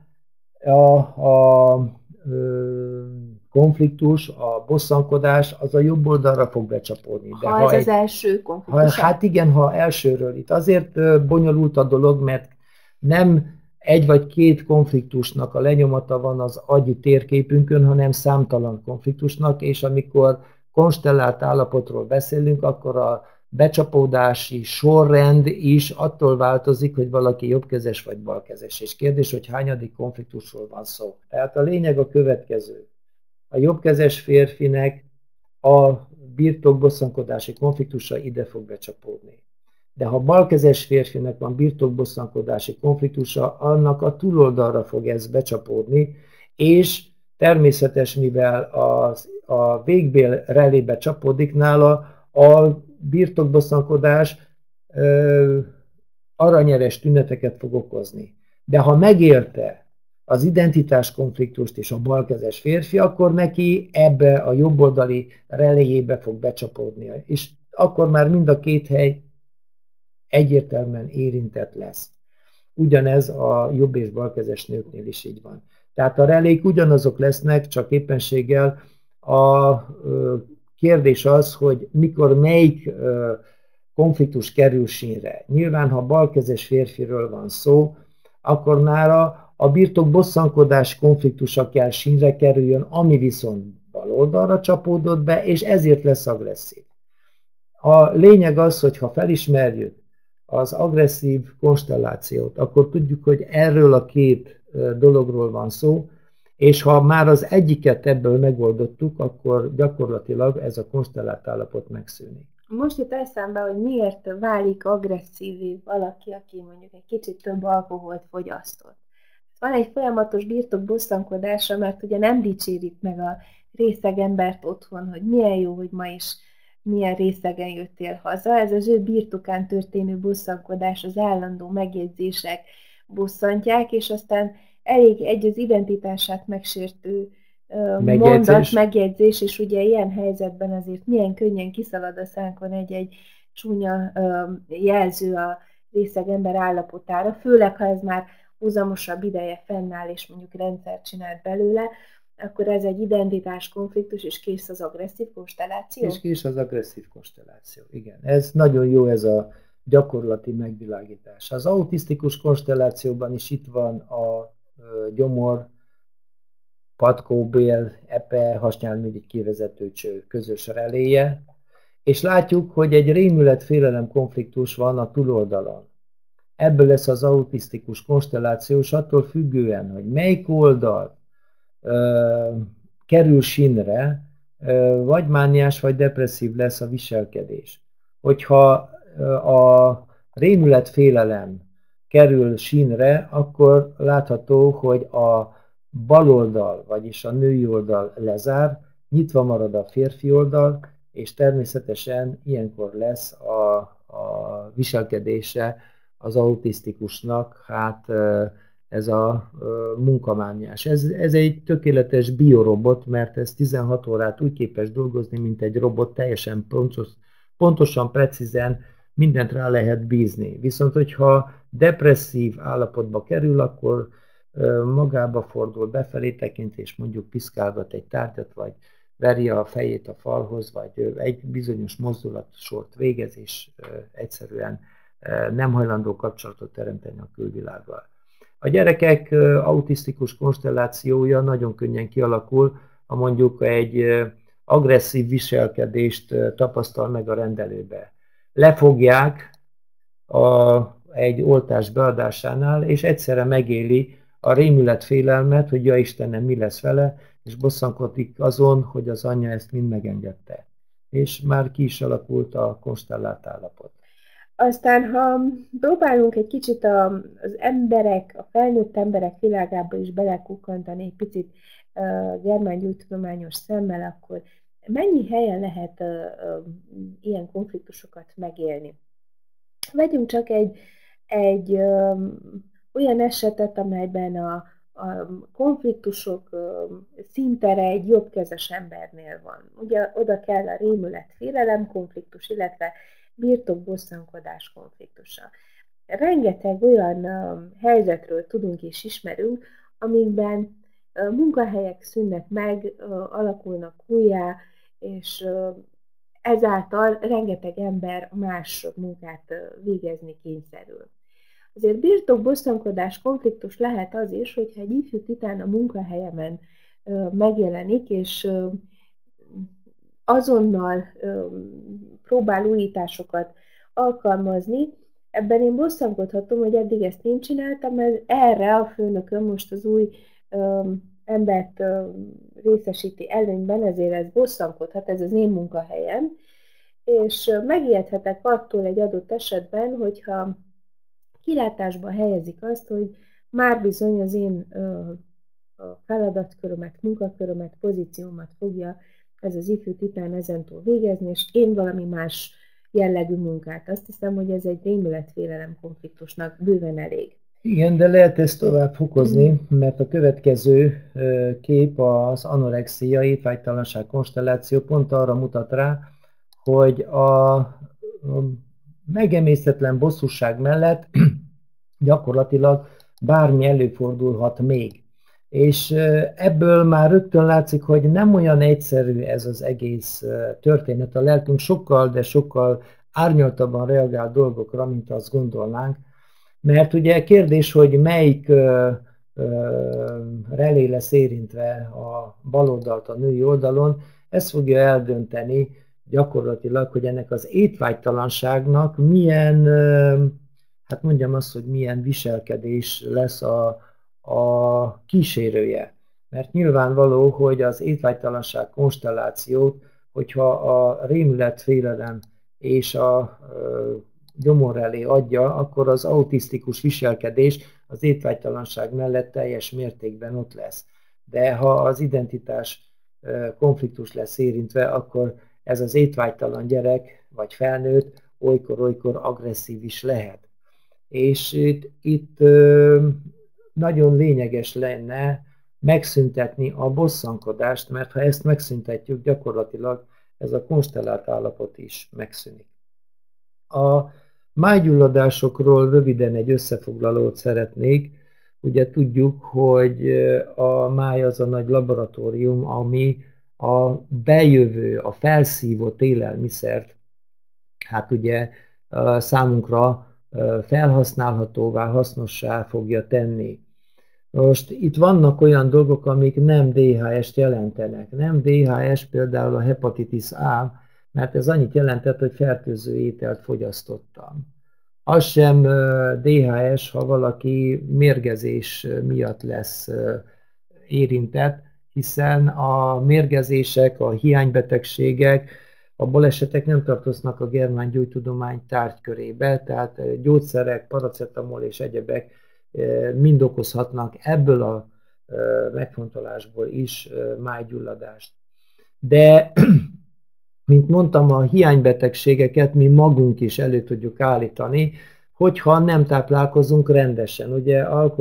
S2: a konfliktus, a bosszankodás, az a jobb oldalra fog becsapódni.
S1: De ha ez az első konfliktus?
S2: Hát igen, ha elsőről. Itt azért bonyolult a dolog, mert nem egy vagy két konfliktusnak a lenyomata van az agyi térképünkön, hanem számtalan konfliktusnak, és amikor konstellált állapotról beszélünk, akkor a becsapódási sorrend is attól változik, hogy valaki jobbkezes vagy balkezes. És kérdés, hogy hányadik konfliktusról van szó. Tehát a lényeg a következő. A jobbkezes férfinek a birtokbosszankodási konfliktusa ide fog becsapódni. De ha balkezes férfinek van birtokbosszankodási konfliktusa, annak a túloldalra fog ez becsapódni, és természetes, mivel a végbél relébe csapódik nála, a birtokbosszankodás aranyeres tüneteket fog okozni. De ha megérte az identitáskonfliktust és a balkezes férfi, akkor neki ebbe a jobboldali reléjébe fog becsapódnia. És akkor már mind a két hely egyértelműen érintett lesz. Ugyanez a jobb és balkezes nőknél is így van. Tehát a relék ugyanazok lesznek, csak éppenséggel a kérdés az, hogy mikor melyik konfliktus kerül sínre. Nyilván, ha balkezes férfiről van szó, akkor nála a birtok bosszankodás konfliktusa kell sínre kerüljön, ami viszont bal oldalra csapódott be, és ezért lesz agresszív. A lényeg az, hogy ha felismerjük az agresszív konstellációt, akkor tudjuk, hogy erről a két dologról van szó, és ha már az egyiket ebből megoldottuk, akkor gyakorlatilag ez a konstellált állapot megszűnik.
S1: Most jut eszembe, hogy miért válik agresszív valaki, aki mondjuk egy kicsit több alkoholt fogyasztott. Van egy folyamatos birtokbosszankodása, mert ugye nem dicsérik meg a részeg embert otthon, hogy milyen jó, hogy ma is milyen részegen jöttél haza. Ez az ő birtokán történő bosszankodás, az állandó megjegyzések bosszantják, és aztán elég egy az identitását megsértő mondat, megjegyzés, és ugye ilyen helyzetben azért milyen könnyen kiszalad a szánkon egy csúnya jelző a részeg ember állapotára, főleg ha ez már húzamosabb ideje fennáll, és mondjuk rendszert csinált belőle, akkor ez egy identitás konfliktus, és kész az agresszív konstelláció?
S2: És kész az agresszív konstelláció, igen. Ez nagyon jó, ez a gyakorlati megvilágítás. Az autisztikus konstellációban is itt van a gyomor, patkó, bél, epe, hasnyálmirigy kivezető cső közös reléje, és látjuk, hogy egy rémület-félelem konfliktus van a túloldalon. Ebből lesz az autisztikus konstelláció, és attól függően, hogy melyik oldal kerül sínre, vagy mániás, vagy depresszív lesz a viselkedés. Hogyha a rémület-félelem kerül sínre, akkor látható, hogy a bal oldal, vagyis a női oldal lezár, nyitva marad a férfi oldal, és természetesen ilyenkor lesz a viselkedése az autisztikusnak, hát ez a munkamániás. Ez egy tökéletes biorobot, mert ez 16 órát úgy képes dolgozni, mint egy robot, teljesen pontosan, precízen mindent rá lehet bízni. Viszont, hogyha depresszív állapotba kerül, akkor magába fordul, befelé tekint, és mondjuk piszkálgat egy tárgyat, vagy veri a fejét a falhoz, vagy egy bizonyos mozdulatsort végez, és egyszerűen nem hajlandó kapcsolatot teremteni a külvilággal. A gyerekek autisztikus konstellációja nagyon könnyen kialakul, ha mondjuk egy agresszív viselkedést tapasztal meg a rendelőbe. Lefogják egy oltás beadásánál, és egyszerre megéli a rémület félelmet, hogy ja Istenem, mi lesz vele, és bosszankodik azon, hogy az anyja ezt mind megengedte. És már ki is alakult a konstellált állapot.
S1: Aztán, ha próbálunk egy kicsit az emberek, a felnőtt emberek világába is belekukkantani egy picit germángyógytudományos szemmel, akkor mennyi helyen lehet ilyen konfliktusokat megélni? Vegyünk csak egy olyan esetet, amelyben a konfliktusok szintere egy jobbkezes embernél van. Ugye oda kell a rémület félelem konfliktus, illetve birtokbosszankodás konfliktusa. Rengeteg olyan helyzetről tudunk és ismerünk, amikben munkahelyek szűnnek meg, alakulnak újjá, és ezáltal rengeteg ember más munkát végezni kényszerül. Azért birtokbosszankodás konfliktus lehet az is, hogyha egy ifjú titán a munkahelyemen megjelenik, és azonnal próbál újításokat alkalmazni, ebben én bosszankodhatom, hogy eddig ezt én csináltam, mert erre a főnököm most az új embert részesíti előnyben, ezért ez bosszankodhat, ez az én munkahelyem, és megijedhetek attól egy adott esetben, hogyha kilátásba helyezik azt, hogy már bizony az én feladatkörömet, munkakörömet, pozíciómat fogja ez az ifjú titán ezentúl végezni, és én valami más jellegű munkát. Azt hiszem, hogy ez egy rémület-félelem konfliktusnak bőven elég.
S2: Igen, de lehet ezt tovább fokozni, mert a következő kép az anorexia, étvágytalanság konstelláció pont arra mutat rá, hogy a megemészhetetlen bosszúság mellett gyakorlatilag bármi előfordulhat még. És ebből már rögtön látszik, hogy nem olyan egyszerű ez az egész történet. A lelkünk sokkal, de sokkal árnyaltabban reagál dolgokra, mint azt gondolnánk. Mert ugye kérdés, hogy melyik relé lesz érintve a baloldalt a női oldalon, ez fogja eldönteni gyakorlatilag, hogy ennek az étvágytalanságnak milyen, hát mondjam azt, hogy milyen viselkedés lesz a kísérője. Mert nyilvánvaló, hogy az étvágytalanság konstellációt, hogyha a rémület, félelem és a gyomor elé adja, akkor az autisztikus viselkedés az étvágytalanság mellett teljes mértékben ott lesz. De ha az identitás konfliktus lesz érintve, akkor ez az étvágytalan gyerek vagy felnőtt olykor-olykor agresszív is lehet. És itt nagyon lényeges lenne megszüntetni a bosszankodást, mert ha ezt megszüntetjük, gyakorlatilag ez a konstellált állapot is megszűnik. A májgyulladásokról röviden egy összefoglalót szeretnék. Ugye tudjuk, hogy a máj az a nagy laboratórium, ami a bejövő, a felszívott élelmiszert, hát ugye számunkra felhasználhatóvá, hasznossá fogja tenni. Most itt vannak olyan dolgok, amik nem DHS-t jelentenek. Nem DHS például a hepatitis A, mert ez annyit jelentett, hogy fertőző ételt fogyasztottam. Az sem DHS, ha valaki mérgezés miatt lesz érintett, hiszen a mérgezések, a hiánybetegségek, a balesetek nem tartoznak a germán gyógytudomány tárgykörébe, tehát gyógyszerek, paracetamol és egyebek mind okozhatnak ebből a megfontolásból is májgyulladást. De, mint mondtam, a hiánybetegségeket mi magunk is elő tudjuk állítani, hogyha nem táplálkozunk rendesen. Ugye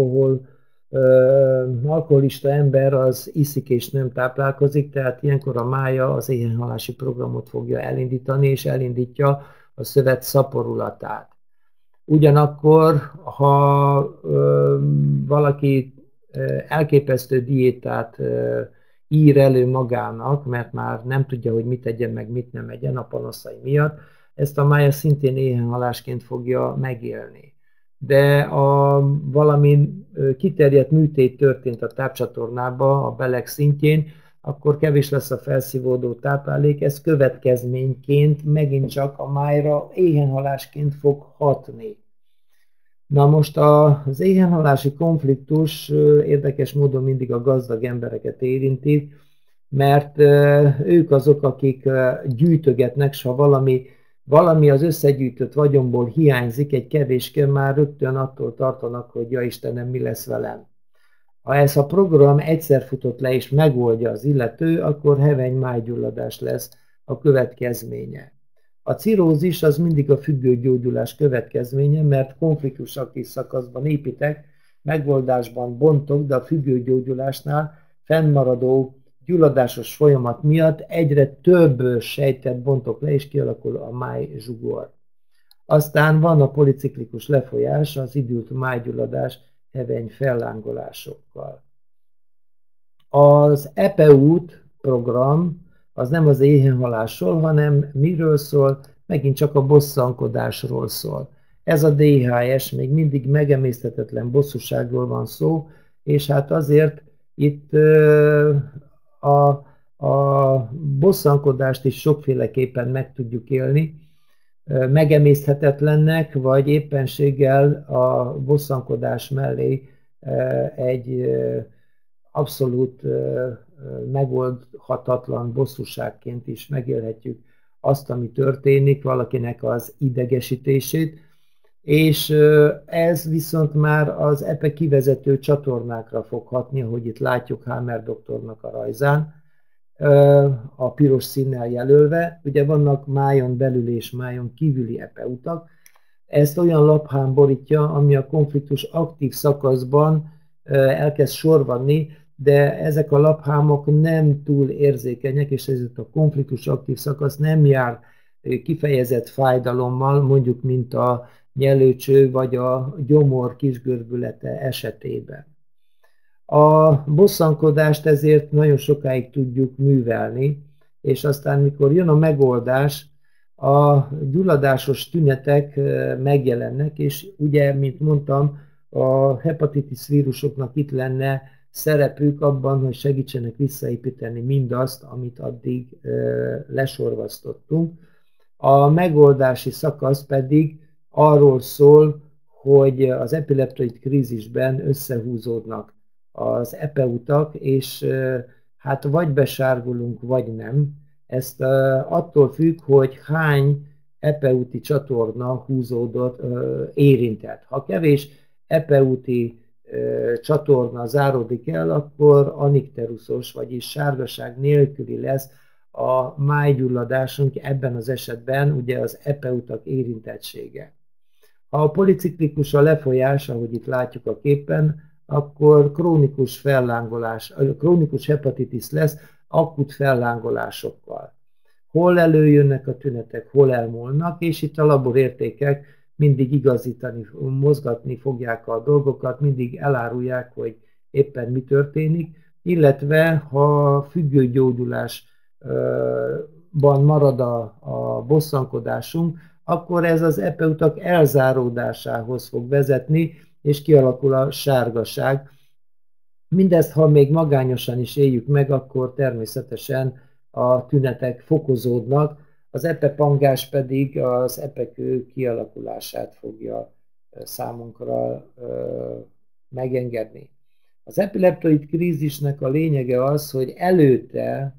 S2: alkoholista ember az iszik és nem táplálkozik, tehát ilyenkor a mája az éhenhalási programot fogja elindítani, és elindítja a szövet szaporulatát. Ugyanakkor, ha valaki elképesztő diétát ír elő magának, mert már nem tudja, hogy mit tegyen, meg mit nem egyen a panaszai miatt, ezt a mája szintén éhenhalásként fogja megélni. De valami kiterjedt műtét történt a tápcsatornában, a beleg szintjén, akkor kevés lesz a felszívódó táplálék, ez következményként megint csak a májra éhenhalásként fog hatni. Na most az éhenhalási konfliktus érdekes módon mindig a gazdag embereket érinti, mert ők azok, akik gyűjtögetnek, s ha valami az összegyűjtött vagyonból hiányzik, egy kevéske, már rögtön attól tartanak, hogy ja Istenem, mi lesz velem. Ha ez a program egyszer futott le és megoldja az illető, akkor heveny májgyulladás lesz a következménye. A cirózis az mindig a függőgyógyulás következménye, mert konfliktus aktív szakaszban építek, megoldásban bontok, de a függőgyógyulásnál fennmaradó gyulladásos folyamat miatt egyre több sejtet bontok le, és kialakul a májzsugor. Aztán van a policiklikus lefolyás, az idült májgyulladás heveny fellángolásokkal. Az EPEUT program az nem az éhenhalásról, hanem miről szól, megint csak a bosszankodásról szól. Ez a DHS, még mindig megemészthetetlen bosszúságról van szó, és hát azért itt a bosszankodást is sokféleképpen meg tudjuk élni, megemészthetetlennek, vagy éppenséggel a bosszankodás mellé egy abszolút megoldhatatlan bosszúságként is megélhetjük azt, ami történik, valakinek az idegesítését, és ez viszont már az EPE kivezető csatornákra fog hatni, ahogy itt látjuk Hammer doktornak a rajzán, a piros színnel jelölve. Ugye vannak májon belül és májon kívüli epeutak. Ezt olyan laphám borítja, ami a konfliktus aktív szakaszban elkezd sorvadni, de ezek a laphámok nem túl érzékenyek, és ezért a konfliktus aktív szakasz nem jár kifejezett fájdalommal, mondjuk mint a nyelőcső vagy a gyomor kisgörbülete esetében. A bosszankodást ezért nagyon sokáig tudjuk művelni, és aztán, mikor jön a megoldás, a gyulladásos tünetek megjelennek, és ugye, mint mondtam, a hepatitis vírusoknak itt lenne szerepük abban, hogy segítsenek visszaépíteni mindazt, amit addig lesorvasztottunk. A megoldási szakasz pedig arról szól, hogy az epileptoid krízisben összehúzódnak az epeutak, és hát vagy besárgulunk, vagy nem. Ezt attól függ, hogy hány epeuti csatorna húzódott, érintett. Ha kevés epeuti csatorna záródik el, akkor anikteruszos, vagyis sárgaság nélküli lesz a májgyulladásunk, ebben az esetben ugye az epeutak érintettsége. Ha a policiklikus a lefolyás, ahogy itt látjuk a képen, akkor krónikus fellángolás, krónikus hepatitis lesz akut fellángolásokkal. Hol előjönnek a tünetek, hol elmúlnak, és itt a laborértékek mindig igazítani, mozgatni fogják a dolgokat, mindig elárulják, hogy éppen mi történik, illetve ha függő gyógyulásban marad a bosszankodásunk, akkor ez az epeutak elzáródásához fog vezetni, és kialakul a sárgaság. Mindezt, ha még magányosan is éljük meg, akkor természetesen a tünetek fokozódnak, az epepangás pedig az epekő kialakulását fogja számunkra megengedni. Az epileptoid krízisnek a lényege az, hogy előtte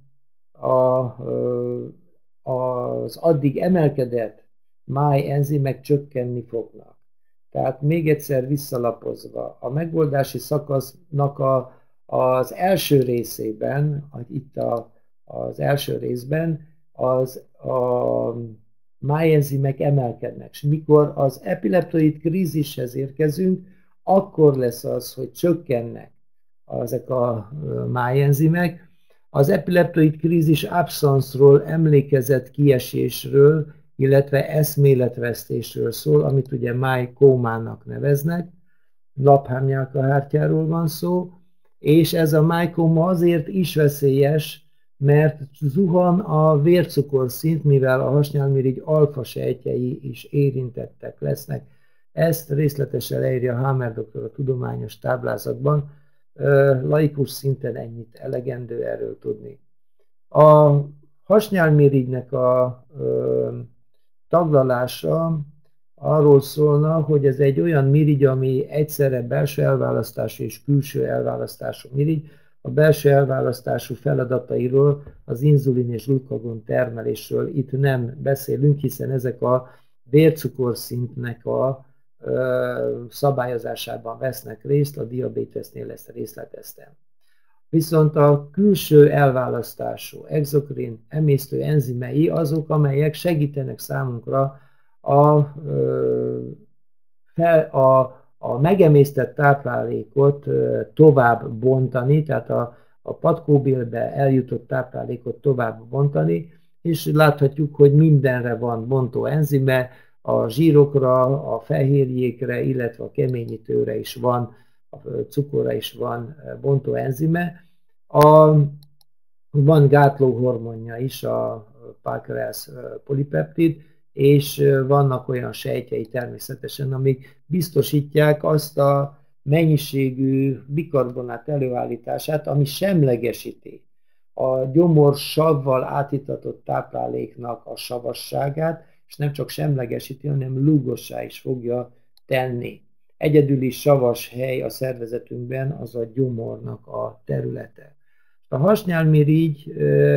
S2: az addig emelkedett májenzimek csökkenni fognak. Tehát még egyszer visszalapozva, a megoldási szakasznak az első részében, itt az első részben a májenzimek emelkednek. És mikor az epileptoid krízishez érkezünk, akkor lesz az, hogy csökkennek ezek a májenzimek. Az epileptoid krízis abszanszról, emlékezett kiesésről, illetve eszméletvesztésről szól, amit ugye májkómának neveznek, laphámnyálkahártyáról van szó, és ez a májkóma azért is veszélyes, mert zuhan a vércukorszint, mivel a hasnyálmirigy alfa sejtjei is érintettek lesznek. Ezt részletesen leírja Hammer doktor a tudományos táblázatban, laikus szinten ennyit elegendő erről tudni. A hasnyálmirigynek a taglalása arról szólna, hogy ez egy olyan mirigy, ami egyszerre belső elválasztású és külső elválasztású mirigy. A belső elválasztású feladatairól, az inzulin és glukagon termelésről itt nem beszélünk, hiszen ezek a vércukorszintnek a szabályozásában vesznek részt, a diabétesznél ezt részleteztem. Viszont a külső elválasztású exokrin emésztő enzimei azok, amelyek segítenek számunkra a megemésztett táplálékot tovább bontani, tehát a patkóbélbe eljutott táplálékot tovább bontani, és láthatjuk, hogy mindenre van bontó enzime, a zsírokra, a fehérjékre, illetve a keményítőre is van, a cukorra is van bontó enzime. Van gátlóhormonja is, a Parker-Ellis polipeptid, és vannak olyan sejtjei természetesen, amik biztosítják azt a mennyiségű bikarbonát előállítását, ami semlegesíti a gyomorsavval átitatott tápláléknak a savasságát, és nem csak semlegesíti, hanem lúgossá is fogja tenni. Egyedüli savas hely a szervezetünkben az a gyomornak a területe. A hasnyálmirigy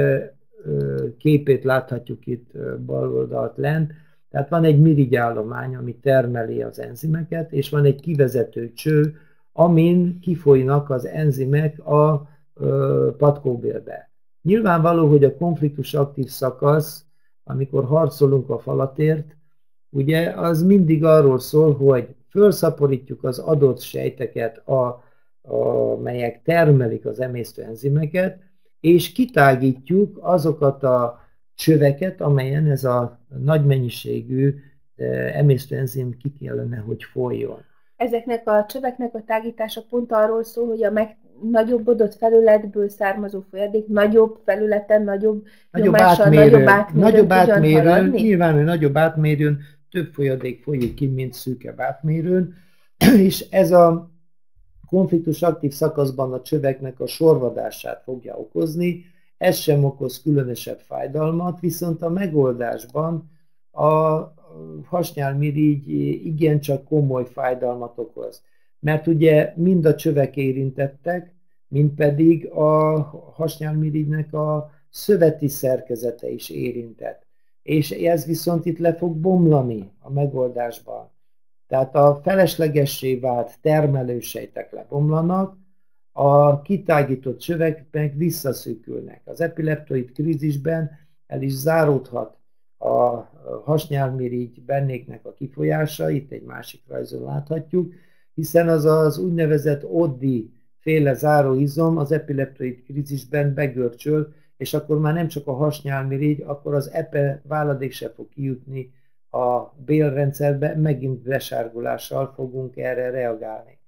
S2: képét láthatjuk itt bal oldalt lent, tehát van egy mirigyállomány, ami termeli az enzimeket, és van egy kivezető cső, amin kifolynak az enzimek a patkóbélbe. Nyilvánvaló, hogy a konfliktus aktív szakasz, amikor harcolunk a falatért, ugye az mindig arról szól, hogy felszaporítjuk az adott sejteket, melyek termelik az emésztőenzimeket, és kitágítjuk azokat a csöveket, amelyen ez a nagy mennyiségű emésztőenzim ki kellene, hogy folyjon.
S1: Ezeknek a csöveknek a tágítása pont arról szól, hogy a nagyobbodott felületből származó folyadék nagyobb felületen, nagyobb nyomással, nagyobb átmérőn tudjon haladni?
S2: Nyilván, hogy nagyobb átmérőn több folyadék folyik ki, mint szűkebb átmérőn, és ez a konfliktus aktív szakaszban a csöveknek a sorvadását fogja okozni, ez sem okoz különösebb fájdalmat, viszont a megoldásban a hasnyálmirigy igencsak komoly fájdalmat okoz. Mert ugye mind a csövek érintettek, mind pedig a hasnyálmirigynek a szöveti szerkezete is érintett. És ez viszont itt le fog bomlani a megoldásban. Tehát a feleslegessé vált termelősejtek lebomlanak, a kitágított csövek meg visszaszűkülnek. Az epileptoid krízisben el is záródhat a hasnyálmirigy bennéknek a kifolyása, itt egy másik rajzon láthatjuk, hiszen az úgynevezett ODDI féle záróizom az epileptoid krízisben begörcsöl, és akkor már nem csak a hasnyálmirigy, akkor az epe váladék se fog kijutni a bélrendszerbe, megint besárgulással fogunk erre reagálni.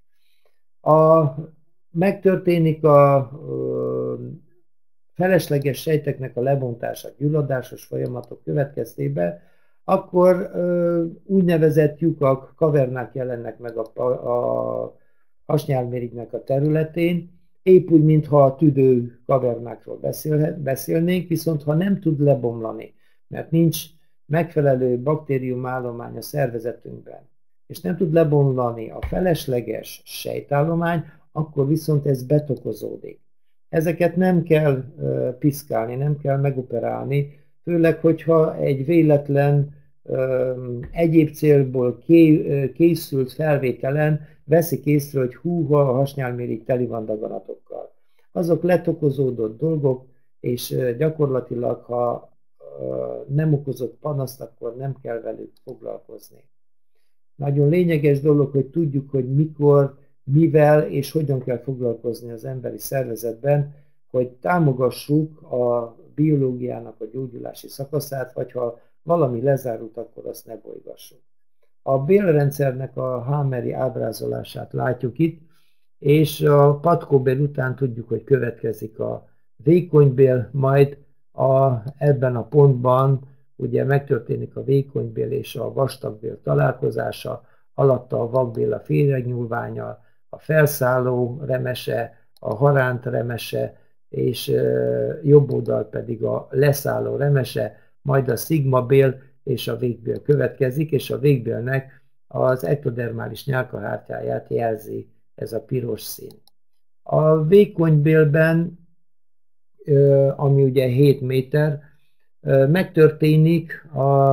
S2: Megtörténik a felesleges sejteknek a lebontása gyulladásos folyamatok következtében, akkor úgynevezett lyukak, kavernák jelennek meg a hasnyálmirigynek a területén, épp úgy, mintha a tüdő kavernákról beszélnénk, viszont ha nem tud lebomlani, mert nincs megfelelő baktériumállomány a szervezetünkben, és nem tud lebomlani a felesleges sejtállomány, akkor viszont ez betokozódik. Ezeket nem kell piszkálni, nem kell megoperálni, főleg, hogyha egy véletlen egyéb célból készült felvételen veszik észre, hogy húha, a hasnyálmirigy teli van daganatokkal. Azok letokozódott dolgok, és gyakorlatilag, ha nem okozott panaszt, akkor nem kell velük foglalkozni. Nagyon lényeges dolog, hogy tudjuk, hogy mikor, mivel és hogyan kell foglalkozni az emberi szervezetben, hogy támogassuk a biológiának a gyógyulási szakaszát, vagy ha valami lezárult, akkor azt ne bolygassuk. A bélrendszernek a Hammeri ábrázolását látjuk itt, és a patkóbél után tudjuk, hogy következik a vékonybél, majd ebben a pontban ugye megtörténik a vékonybél és a vastagbél találkozása, alatta a vakbél a féregnyúlvánnyal, a felszálló remese, a haránt remese, és jobb oldal pedig a leszálló remese, majd a szigmabél és a végbél következik, és a végbélnek az ektodermális nyálkahártyáját jelzi ez a piros szín. A vékonybélben, ami ugye 7 méter, megtörténik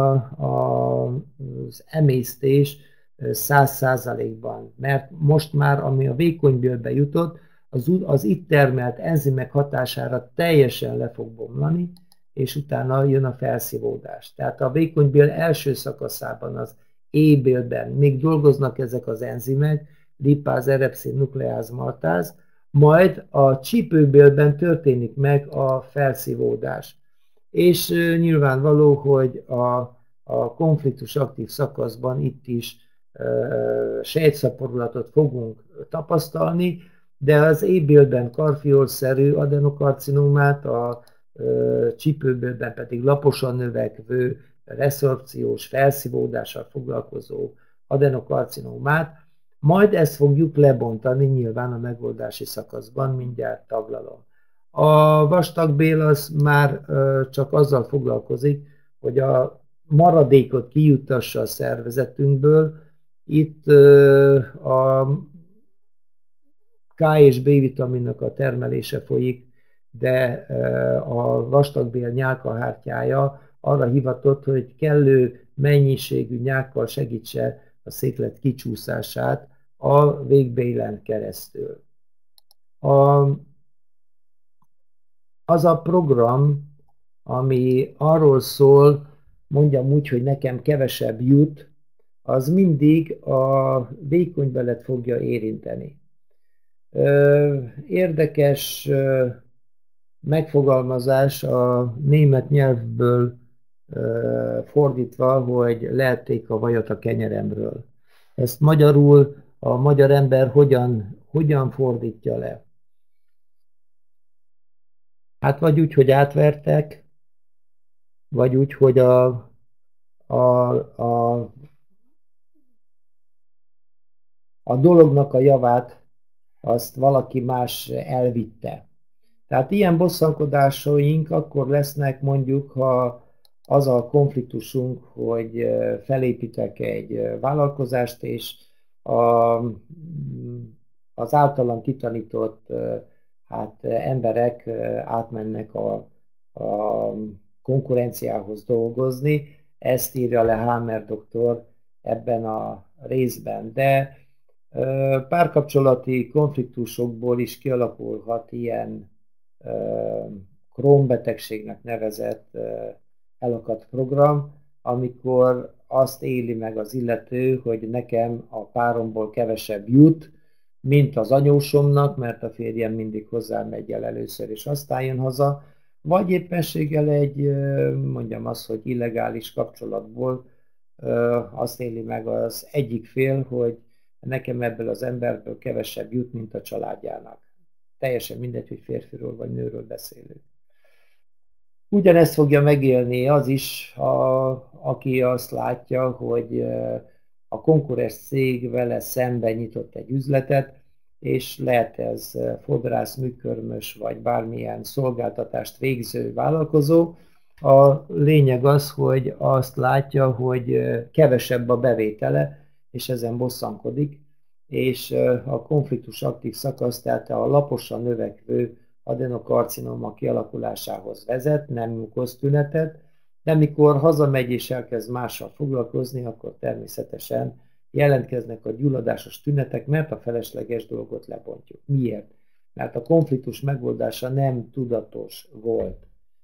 S2: az emésztés 100%-ban, mert most már, ami a vékonybélbe jutott, az itt termelt enzimek hatására teljesen le fog bomlani, és utána jön a felszívódás. Tehát a vékonybél első szakaszában, az E-bélben még dolgoznak ezek az enzimek, lipáz, erepszin, nukleáz, maltáz, majd a csípőbélben történik meg a felszívódás. És nyilvánvaló, hogy a konfliktus aktív szakaszban itt is sejtszaporulatot fogunk tapasztalni, de az E-bélben karfiolszerű adenokarcinómát, a csípőbélben pedig laposan növekvő, reszorpciós, felszívódással foglalkozó adenokarcinómát, majd ezt fogjuk lebontani nyilván a megoldási szakaszban, mindjárt taglalom. A vastagbél az már csak azzal foglalkozik, hogy a maradékot kijuttassa a szervezetünkből. Itt a K és B vitaminnak a termelése folyik, de a vastagbél nyálkahártyája arra hivatott, hogy kellő mennyiségű nyákkal segítse a széklet kicsúszását a végbélen keresztül. az a program, ami arról szól, mondjam úgy, hogy nekem kevesebb jut, az mindig a vékonybelet fogja érinteni. Érdekes megfogalmazás a német nyelvből fordítva, hogy leették a vajat a kenyeremről. Ezt magyarul a magyar ember hogyan fordítja le? Hát vagy úgy, hogy átvertek, vagy úgy, hogy a, a, a dolognak a javát azt valaki más elvitte. Tehát ilyen bosszankodásaink akkor lesznek mondjuk, ha az a konfliktusunk, hogy felépítek egy vállalkozást, és a, az általam kitanított emberek átmennek a konkurenciához dolgozni. Ezt írja le Hammer doktor ebben a részben. De párkapcsolati konfliktusokból is kialakulhat ilyen Crohn betegségnek nevezett elakadt program, amikor azt éli meg az illető, hogy nekem a páromból kevesebb jut, mint az anyósomnak, mert a férjem mindig hozzám megy el először, és aztán jön haza, vagy éppenséggel egy, mondjam azt, hogy illegális kapcsolatból azt éli meg az egyik fél, hogy nekem ebből az emberből kevesebb jut, mint a családjának. Teljesen mindegy, hogy férfiról vagy nőről beszélünk. Ugyanezt fogja megélni az is, aki azt látja, hogy a konkurens cég vele szemben nyitott egy üzletet, és lehet ez fodrász, műkörmös, vagy bármilyen szolgáltatást végző vállalkozó. A lényeg az, hogy azt látja, hogy kevesebb a bevétele, és ezen bosszankodik, és a konfliktus aktív szakasz, tehát a laposan növekvő adenokarcinoma kialakulásához vezet, nem okoz tünetet, de mikor hazamegy és elkezd mással foglalkozni, akkor természetesen jelentkeznek a gyulladásos tünetek, mert a felesleges dolgot lebontjuk. Miért? Mert a konfliktus megoldása nem tudatos volt.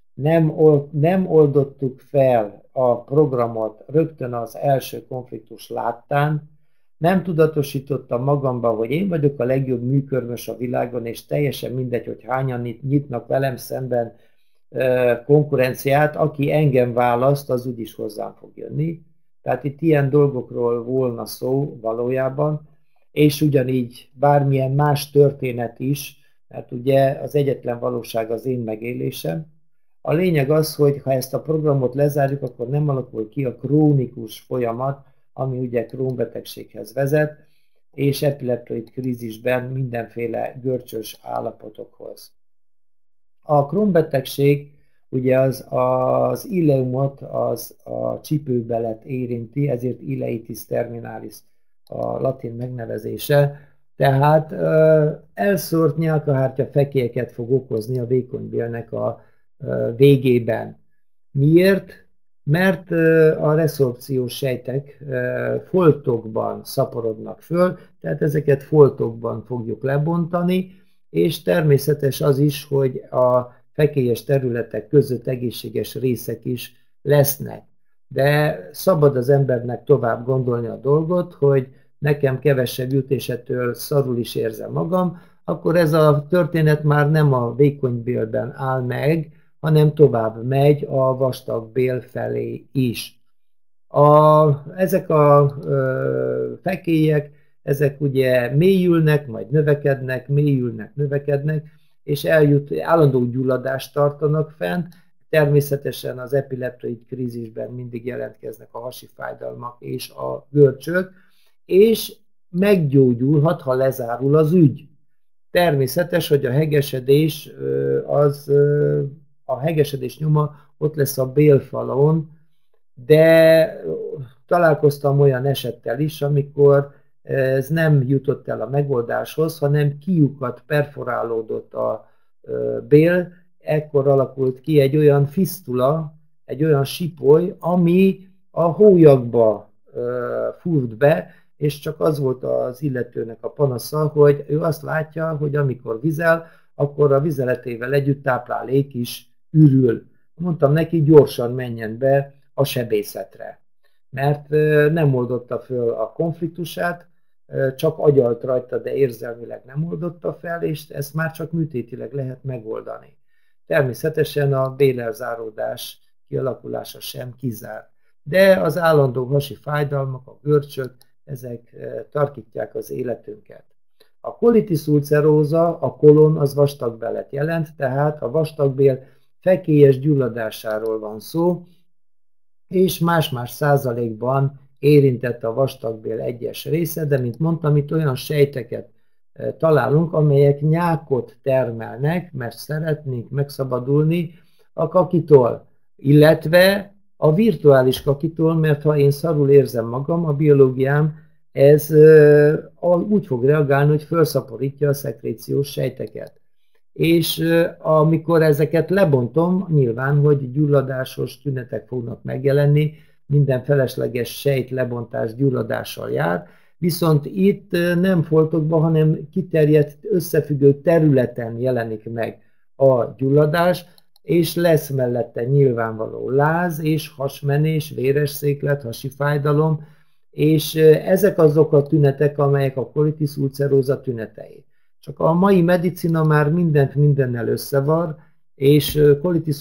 S2: Nem oldottuk fel a programot rögtön az első konfliktus láttán, nem tudatosítottam magamba, hogy én vagyok a legjobb műkörmös a világon, és teljesen mindegy, hogy hányan nyitnak velem szemben konkurenciát, aki engem választ, az úgyis hozzám fog jönni. Tehát itt ilyen dolgokról volna szó valójában, és ugyanígy bármilyen más történet is, mert ugye az egyetlen valóság az én megélésem. A lényeg az, hogy ha ezt a programot lezárjuk, akkor nem alakul ki a krónikus folyamat, ami ugye Crohn betegséghez vezet, és epileptoid krízisben mindenféle görcsös állapotokhoz. A Crohn betegség ugye az ileumot, az a csípőbelet érinti, ezért ileitis terminalis a latin megnevezése, tehát elszórt nyálkahártya fekélyeket fog okozni a vékonybélnek a végében. Miért? Mert a reszorpciós sejtek foltokban szaporodnak föl, tehát ezeket foltokban fogjuk lebontani, és természetes az is, hogy a fekélyes területek között egészséges részek is lesznek. De szabad az embernek tovább gondolni a dolgot, hogy nekem kevesebb jut, és ettől szarul is érzem magam, akkor ez a történet már nem a vékonybélben áll meg, hanem tovább megy a vastag bél felé is. Ezek a fekélyek, ezek ugye mélyülnek, majd növekednek, mélyülnek, növekednek, és állandó gyulladást tartanak fent. Természetesen az epileptoid krízisben mindig jelentkeznek a hasi fájdalmak és a görcsök, és meggyógyulhat, ha lezárul az ügy. Természetes, hogy a hegesedés nyoma ott lesz a bélfalon, de találkoztam olyan esettel is, amikor ez nem jutott el a megoldáshoz, hanem kiukat, perforálódott a bél, ekkor alakult ki egy olyan fisztula, egy olyan sipoly, ami a hólyagba fúrt be, és csak az volt az illetőnek a panasza, hogy ő azt látja, hogy amikor vizel, akkor a vizeletével együtt táplálék is ürül. Mondtam neki, gyorsan menjen be a sebészetre, mert nem oldotta föl a konfliktusát, csak agyalt rajta, de érzelmileg nem oldotta fel, és ezt már csak műtétileg lehet megoldani. Természetesen a bélelzáródás kialakulása sem kizárt. De az állandó hasi fájdalmak, a görcsök, ezek tarkítják az életünket. A colitis ulcerosa, a kolon az vastagbelet jelent, tehát a vastagbél fekélyes gyulladásáról van szó, és más-más százalékban érintett a vastagbél egyes része, de mint mondtam, itt olyan sejteket találunk, amelyek nyákot termelnek, mert szeretnénk megszabadulni a kakitól, illetve a virtuális kakitól, mert ha én szarul érzem magam, a biológiám ez úgy fog reagálni, hogy felszaporítja a szekréciós sejteket. És amikor ezeket lebontom, nyilván, hogy gyulladásos tünetek fognak megjelenni, minden felesleges sejt lebontás gyulladással jár, viszont itt nem foltokban, hanem kiterjedt összefüggő területen jelenik meg a gyulladás, és lesz mellette nyilvánvaló láz és hasmenés, véres széklet, hasi fájdalom, és ezek azok a tünetek, amelyek a colitis ulcerosa tünetei. Csak a mai medicina már mindent mindennel összevar, és colitis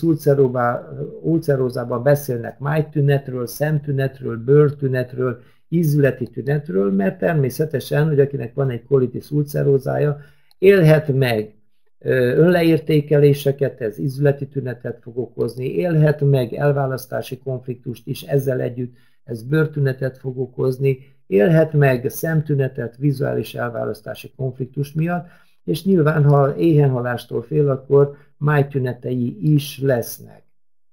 S2: ulcerosában beszélnek májtünetről, szemtünetről, bőrtünetről, ízületi tünetről, mert természetesen, hogy akinek van egy colitis ulcerosája, élhet meg önleértékeléseket, ez ízületi tünetet fog okozni, élhet meg elválasztási konfliktust is ezzel együtt, ez bőrtünetet fog okozni, élhet meg szemtünetet vizuális elválasztási konfliktus miatt, és nyilván, ha éhenhalástól fél, akkor májtünetei is lesznek.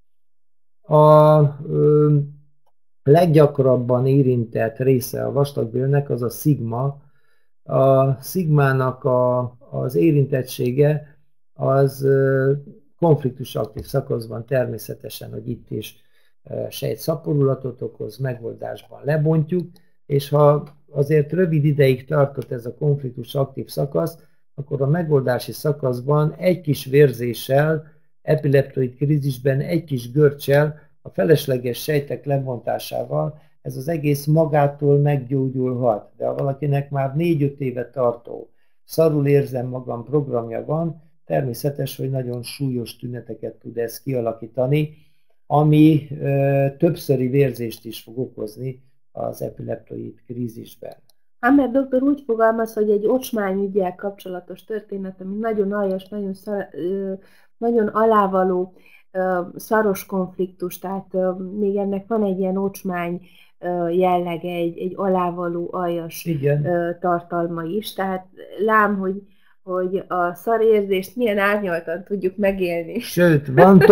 S2: A leggyakrabban érintett része a vastagbélnek az a szigma. A szigmának az érintettsége az konfliktus aktív szakaszban természetesen, hogy itt is sejtszaporulatot okoz, megoldásban lebontjuk, és ha azért rövid ideig tartott ez a konfliktus aktív szakasz, akkor a megoldási szakaszban egy kis vérzéssel, epileptoid krízisben egy kis görccsel, a felesleges sejtek lebontásával ez az egész magától meggyógyulhat. De ha valakinek már 4-5 éve tartó szarul érzem magam programja van, természetes, hogy nagyon súlyos tüneteket tud ez kialakítani, ami többszöri vérzést is fog okozni az epileptoid krízisben.
S1: Hammer doktor úgy fogalmaz, hogy egy ocsmányüggyel kapcsolatos történet, ami nagyon aljas, nagyon alávaló, szaros konfliktus, tehát még ennek van egy ilyen ocsmány jellege, egy alávaló, aljas tartalma is. Tehát lám, hogy a szarérzést milyen árnyaltan tudjuk megélni.
S2: Sőt,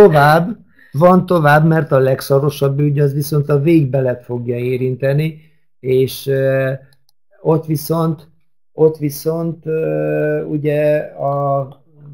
S2: van tovább, mert a legszarosabb ügy az viszont a végbelet fogja érinteni, és ott viszont ugye a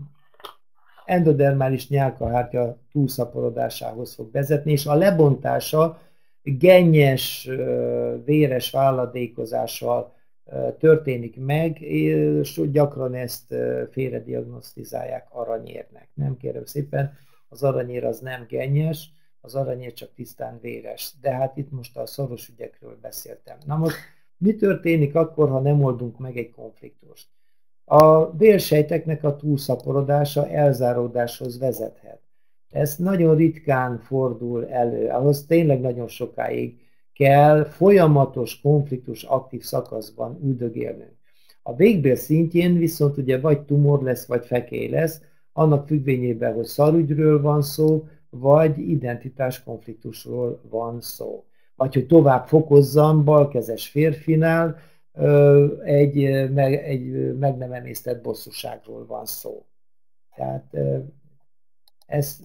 S2: endodermális nyálkahártya túlszaporodásához fog vezetni, és a lebontása gennyes, véres válladékozással történik meg, és gyakran ezt félrediagnosztizálják aranyérnek. Nem, kérem szépen, az aranyér az nem gennyes, az aranyér csak tisztán véres. De hát itt most a szoros ügyekről beszéltem. Na most mi történik akkor, ha nem oldunk meg egy konfliktust? A bélsejteknek a túlszaporodása elzáródáshoz vezethet. Ez nagyon ritkán fordul elő, ahhoz tényleg nagyon sokáig kell folyamatos konfliktus aktív szakaszban üldögélnünk. A végbél szintjén viszont ugye vagy tumor lesz, vagy fekély lesz, annak függvényében, hogy szarügyről van szó, vagy identitáskonfliktusról van szó. Vagy hogy tovább fokozzam, balkezes férfinál egy meg nem emésztett bosszúságról van szó. Tehát ezt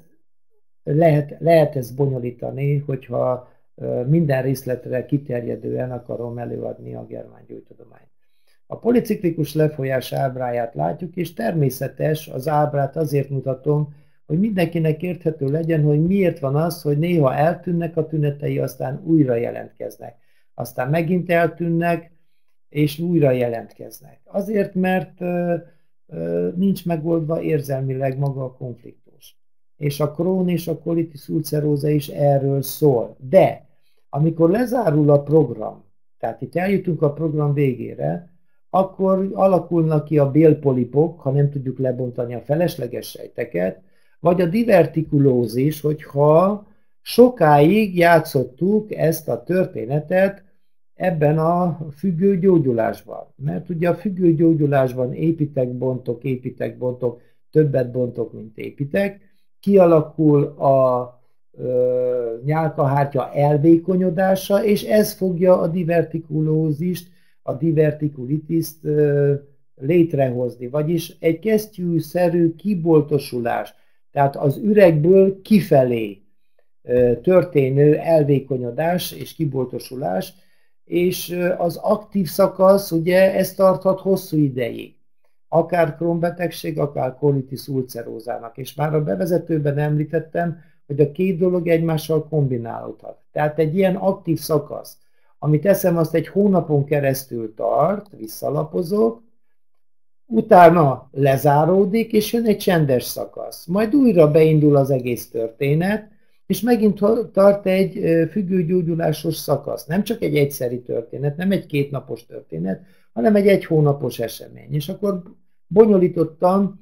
S2: lehet ezt bonyolítani, hogyha minden részletre kiterjedően akarom előadni a germángyógytudományt. A policiklikus lefolyás ábráját látjuk, és természetes, az ábrát azért mutatom, hogy mindenkinek érthető legyen, hogy miért van az, hogy néha eltűnnek a tünetei, aztán újra jelentkeznek. Aztán megint eltűnnek, és újra jelentkeznek. Azért, mert nincs megoldva érzelmileg maga a konfliktus. És a Crohn és a colitis ulceróza is erről szól. De amikor lezárul a program, tehát itt eljutunk a program végére, akkor alakulnak ki a bélpolipok, ha nem tudjuk lebontani a felesleges sejteket, vagy a divertikulózis, hogyha sokáig játszottuk ezt a történetet ebben a függő gyógyulásban. Mert ugye a függő gyógyulásban építek, bontok, többet bontok, mint építek, kialakul a nyálkahártya elvékonyodása, és ez fogja a divertikulózist, a divertikulitiszt létrehozni, vagyis egy kesztyűszerű kiboltosulás, tehát az üregből kifelé történő elvékonyodás és kiboltosulás, és az aktív szakasz, ugye ez tarthat hosszú ideig. Akár Crohn-betegség, akár colitis ulcerózának. És már a bevezetőben említettem, hogy a két dolog egymással kombinálódhat. Tehát egy ilyen aktív szakasz, amit teszem, azt egy hónapon keresztül tart, visszalapozok, utána lezáródik, és jön egy csendes szakasz. Majd újra beindul az egész történet, és megint tart egy függőgyógyulásos szakasz. Nem csak egy egyszeri történet, nem egy kétnapos történet, hanem egy egyhónapos esemény. És akkor bonyolítottam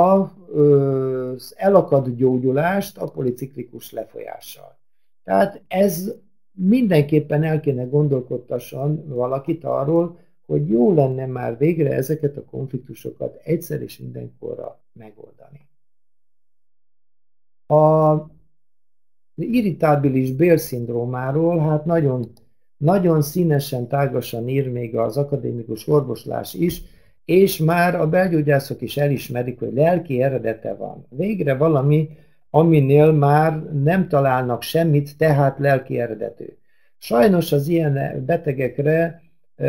S2: az elakadt gyógyulást a policiklikus lefolyással. Tehát ez mindenképpen el kéne gondolkodtasson valakit arról, hogy jó lenne már végre ezeket a konfliktusokat egyszer és mindenkorra megoldani. A irritábilis bélszindrómáról hát nagyon színesen, tágasan ír még az akadémikus orvoslás is, és már a belgyógyászok is elismerik, hogy lelki eredete van. Végre valami, aminél már nem találnak semmit, tehát lelki eredetű. Sajnos az ilyen betegekre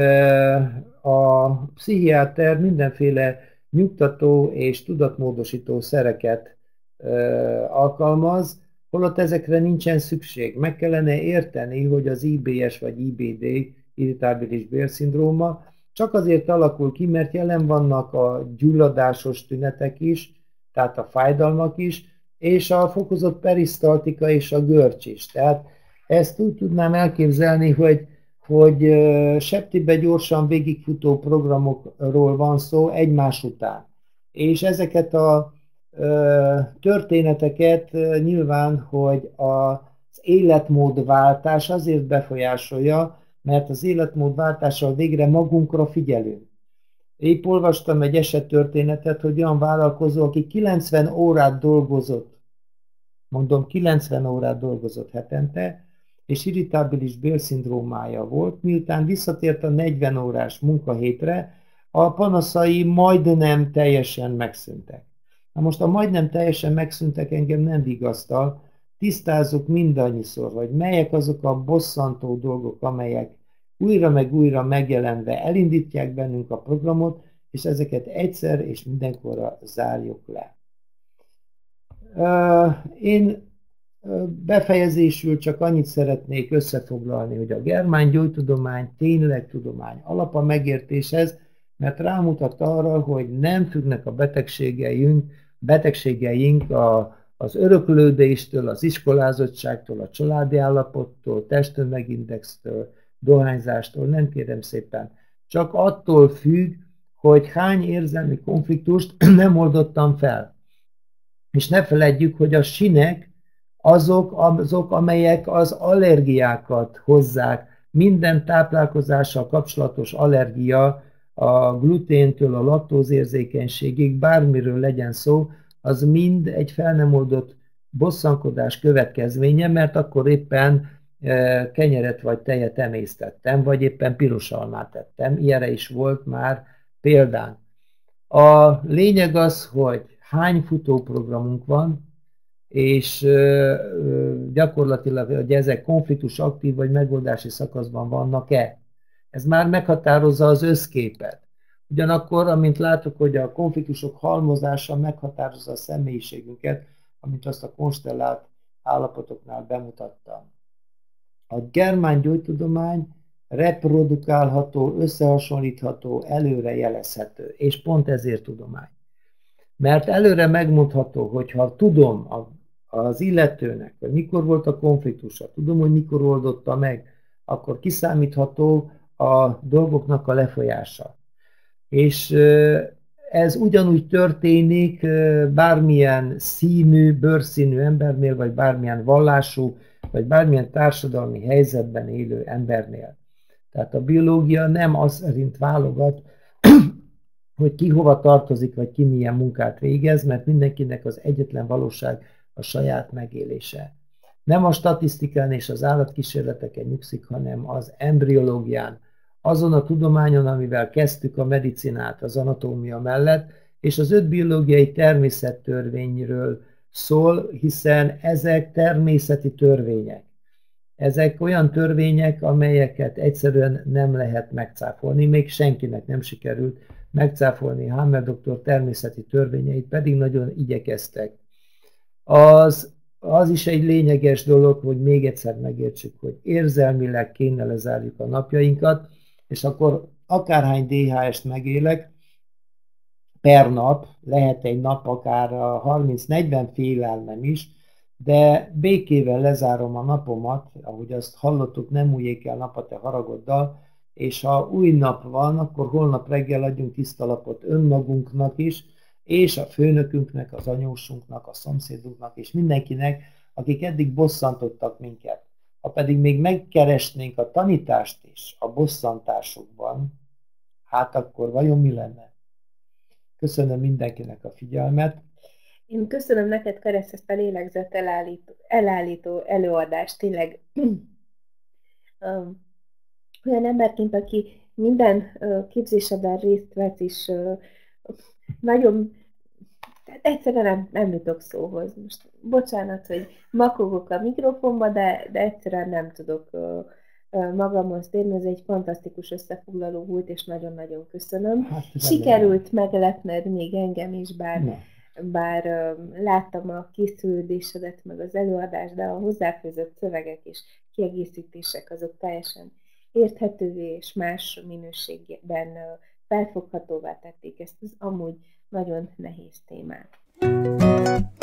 S2: a pszichiáter mindenféle nyugtató és tudatmódosító szereket alkalmaz, holott ezekre nincsen szükség. Meg kellene érteni, hogy az IBS vagy IBD, irritábilis bélszindróma, csak azért alakul ki, mert jelen vannak a gyulladásos tünetek is, tehát a fájdalmak is, és a fokozott perisztaltika és a görcs is. Tehát ezt úgy tudnám elképzelni, hogy septibe gyorsan végigfutó programokról van szó egymás után. És ezeket a történeteket nyilván, hogy az életmódváltás azért befolyásolja, mert az életmódváltással végre magunkra figyelünk. Épp olvastam egy esettörténetet, hogy olyan vállalkozó, aki 90 órát dolgozott, mondom 90 órát dolgozott hetente, és irritábilis bélszindrómája volt, miután visszatért a 40 órás munkahétre, a panaszai majdnem teljesen megszűntek. Na most a majdnem teljesen megszűntek engem nem vigasztal, tisztázzuk mindannyiszor, hogy melyek azok a bosszantó dolgok, amelyek újra meg újra megjelenve elindítják bennünk a programot, és ezeket egyszer és mindenkorra zárjuk le. Én befejezésül csak annyit szeretnék összefoglalni, hogy a germán gyógytudomány tényleg tudomány alap a megértéshez, mert rámutat arra, hogy nem függnek a betegségeink az öröklődéstől, az iskolázottságtól, a családi állapottól, testtömegindextől, dohányzástól, nem kérem szépen. Csak attól függ, hogy hány érzelmi konfliktust nem oldottam fel. És ne feledjük, hogy a sinek azok, amelyek az allergiákat hozzák. Minden táplálkozással kapcsolatos allergia, a gluténtől a laktózérzékenységig, bármiről legyen szó, az mind egy fel nem oldott bosszankodás következménye, mert akkor éppen kenyeret vagy tejet emésztettem, vagy éppen piros almát tettem. Ilyenre is volt már példán. A lényeg az, hogy hány futóprogramunk van, és gyakorlatilag, hogy ezek konfliktus aktív vagy megoldási szakaszban vannak-e. Ez már meghatározza az összképet. Ugyanakkor, amint látok, hogy a konfliktusok halmozása meghatározza a személyiségünket, amint azt a konstellált állapotoknál bemutattam. A germán gyógytudomány reprodukálható, összehasonlítható, előrejelezhető, és pont ezért tudomány. Mert előre megmondható, hogy ha tudom az illetőnek, hogy mikor volt a konfliktusa, tudom, hogy mikor oldotta meg, akkor kiszámítható a dolgoknak a lefolyása. És ez ugyanúgy történik bármilyen színű, bőrszínű embernél, vagy bármilyen vallású, vagy bármilyen társadalmi helyzetben élő embernél. Tehát a biológia nem az szerint válogat, hogy ki hova tartozik, vagy ki milyen munkát végez, mert mindenkinek az egyetlen valóság a saját megélése. Nem a statisztikán és az állatkísérleteken nyugszik, hanem az embriológián, azon a tudományon, amivel kezdtük a medicinát az anatómia mellett, és az 5 biológiai természettörvényről szól, hiszen ezek természeti törvények. Ezek olyan törvények, amelyeket egyszerűen nem lehet megcáfolni, még senkinek nem sikerült megcáfolni Hammer doktor természeti törvényeit, pedig nagyon igyekeztek. Az is egy lényeges dolog, hogy még egyszer megértsük, hogy érzelmileg kéne lezárjuk a napjainkat, és akkor akárhány DHS-t megélek, per nap, lehet egy nap akár 30-40 félelmem is, de békével lezárom a napomat, ahogy azt hallottuk, nem újjék el nap a te haragoddal, és ha új nap van, akkor holnap reggel adjunk tiszta lapot önmagunknak is, és a főnökünknek, az anyósunknak, a szomszédunknak, és mindenkinek, akik eddig bosszantottak minket. Ha pedig még megkeresnénk a tanítást is a bosszantásukban, hát akkor vajon mi lenne? Köszönöm mindenkinek a figyelmet.
S1: Én köszönöm neked, Keresz, ezt a lélegzet elállító előadást, tényleg olyan emberként, aki minden képzéseden részt vesz, és nagyon, tehát egyszerűen nem jutok szóhoz. Most bocsánat, hogy makogok a mikrofonba, de egyszerűen nem tudok magamhoz térni. Ez egy fantasztikus összefoglaló volt, és nagyon-nagyon köszönöm.
S2: Hát,
S1: Sikerült meglepned még engem is, bár láttam a készülődésedet, meg az előadást, de a hozzáfőzött szövegek és kiegészítések azok teljesen érthetővé és más minőségben felfoghatóvá tették ezt az amúgy nagyon nehéz témát.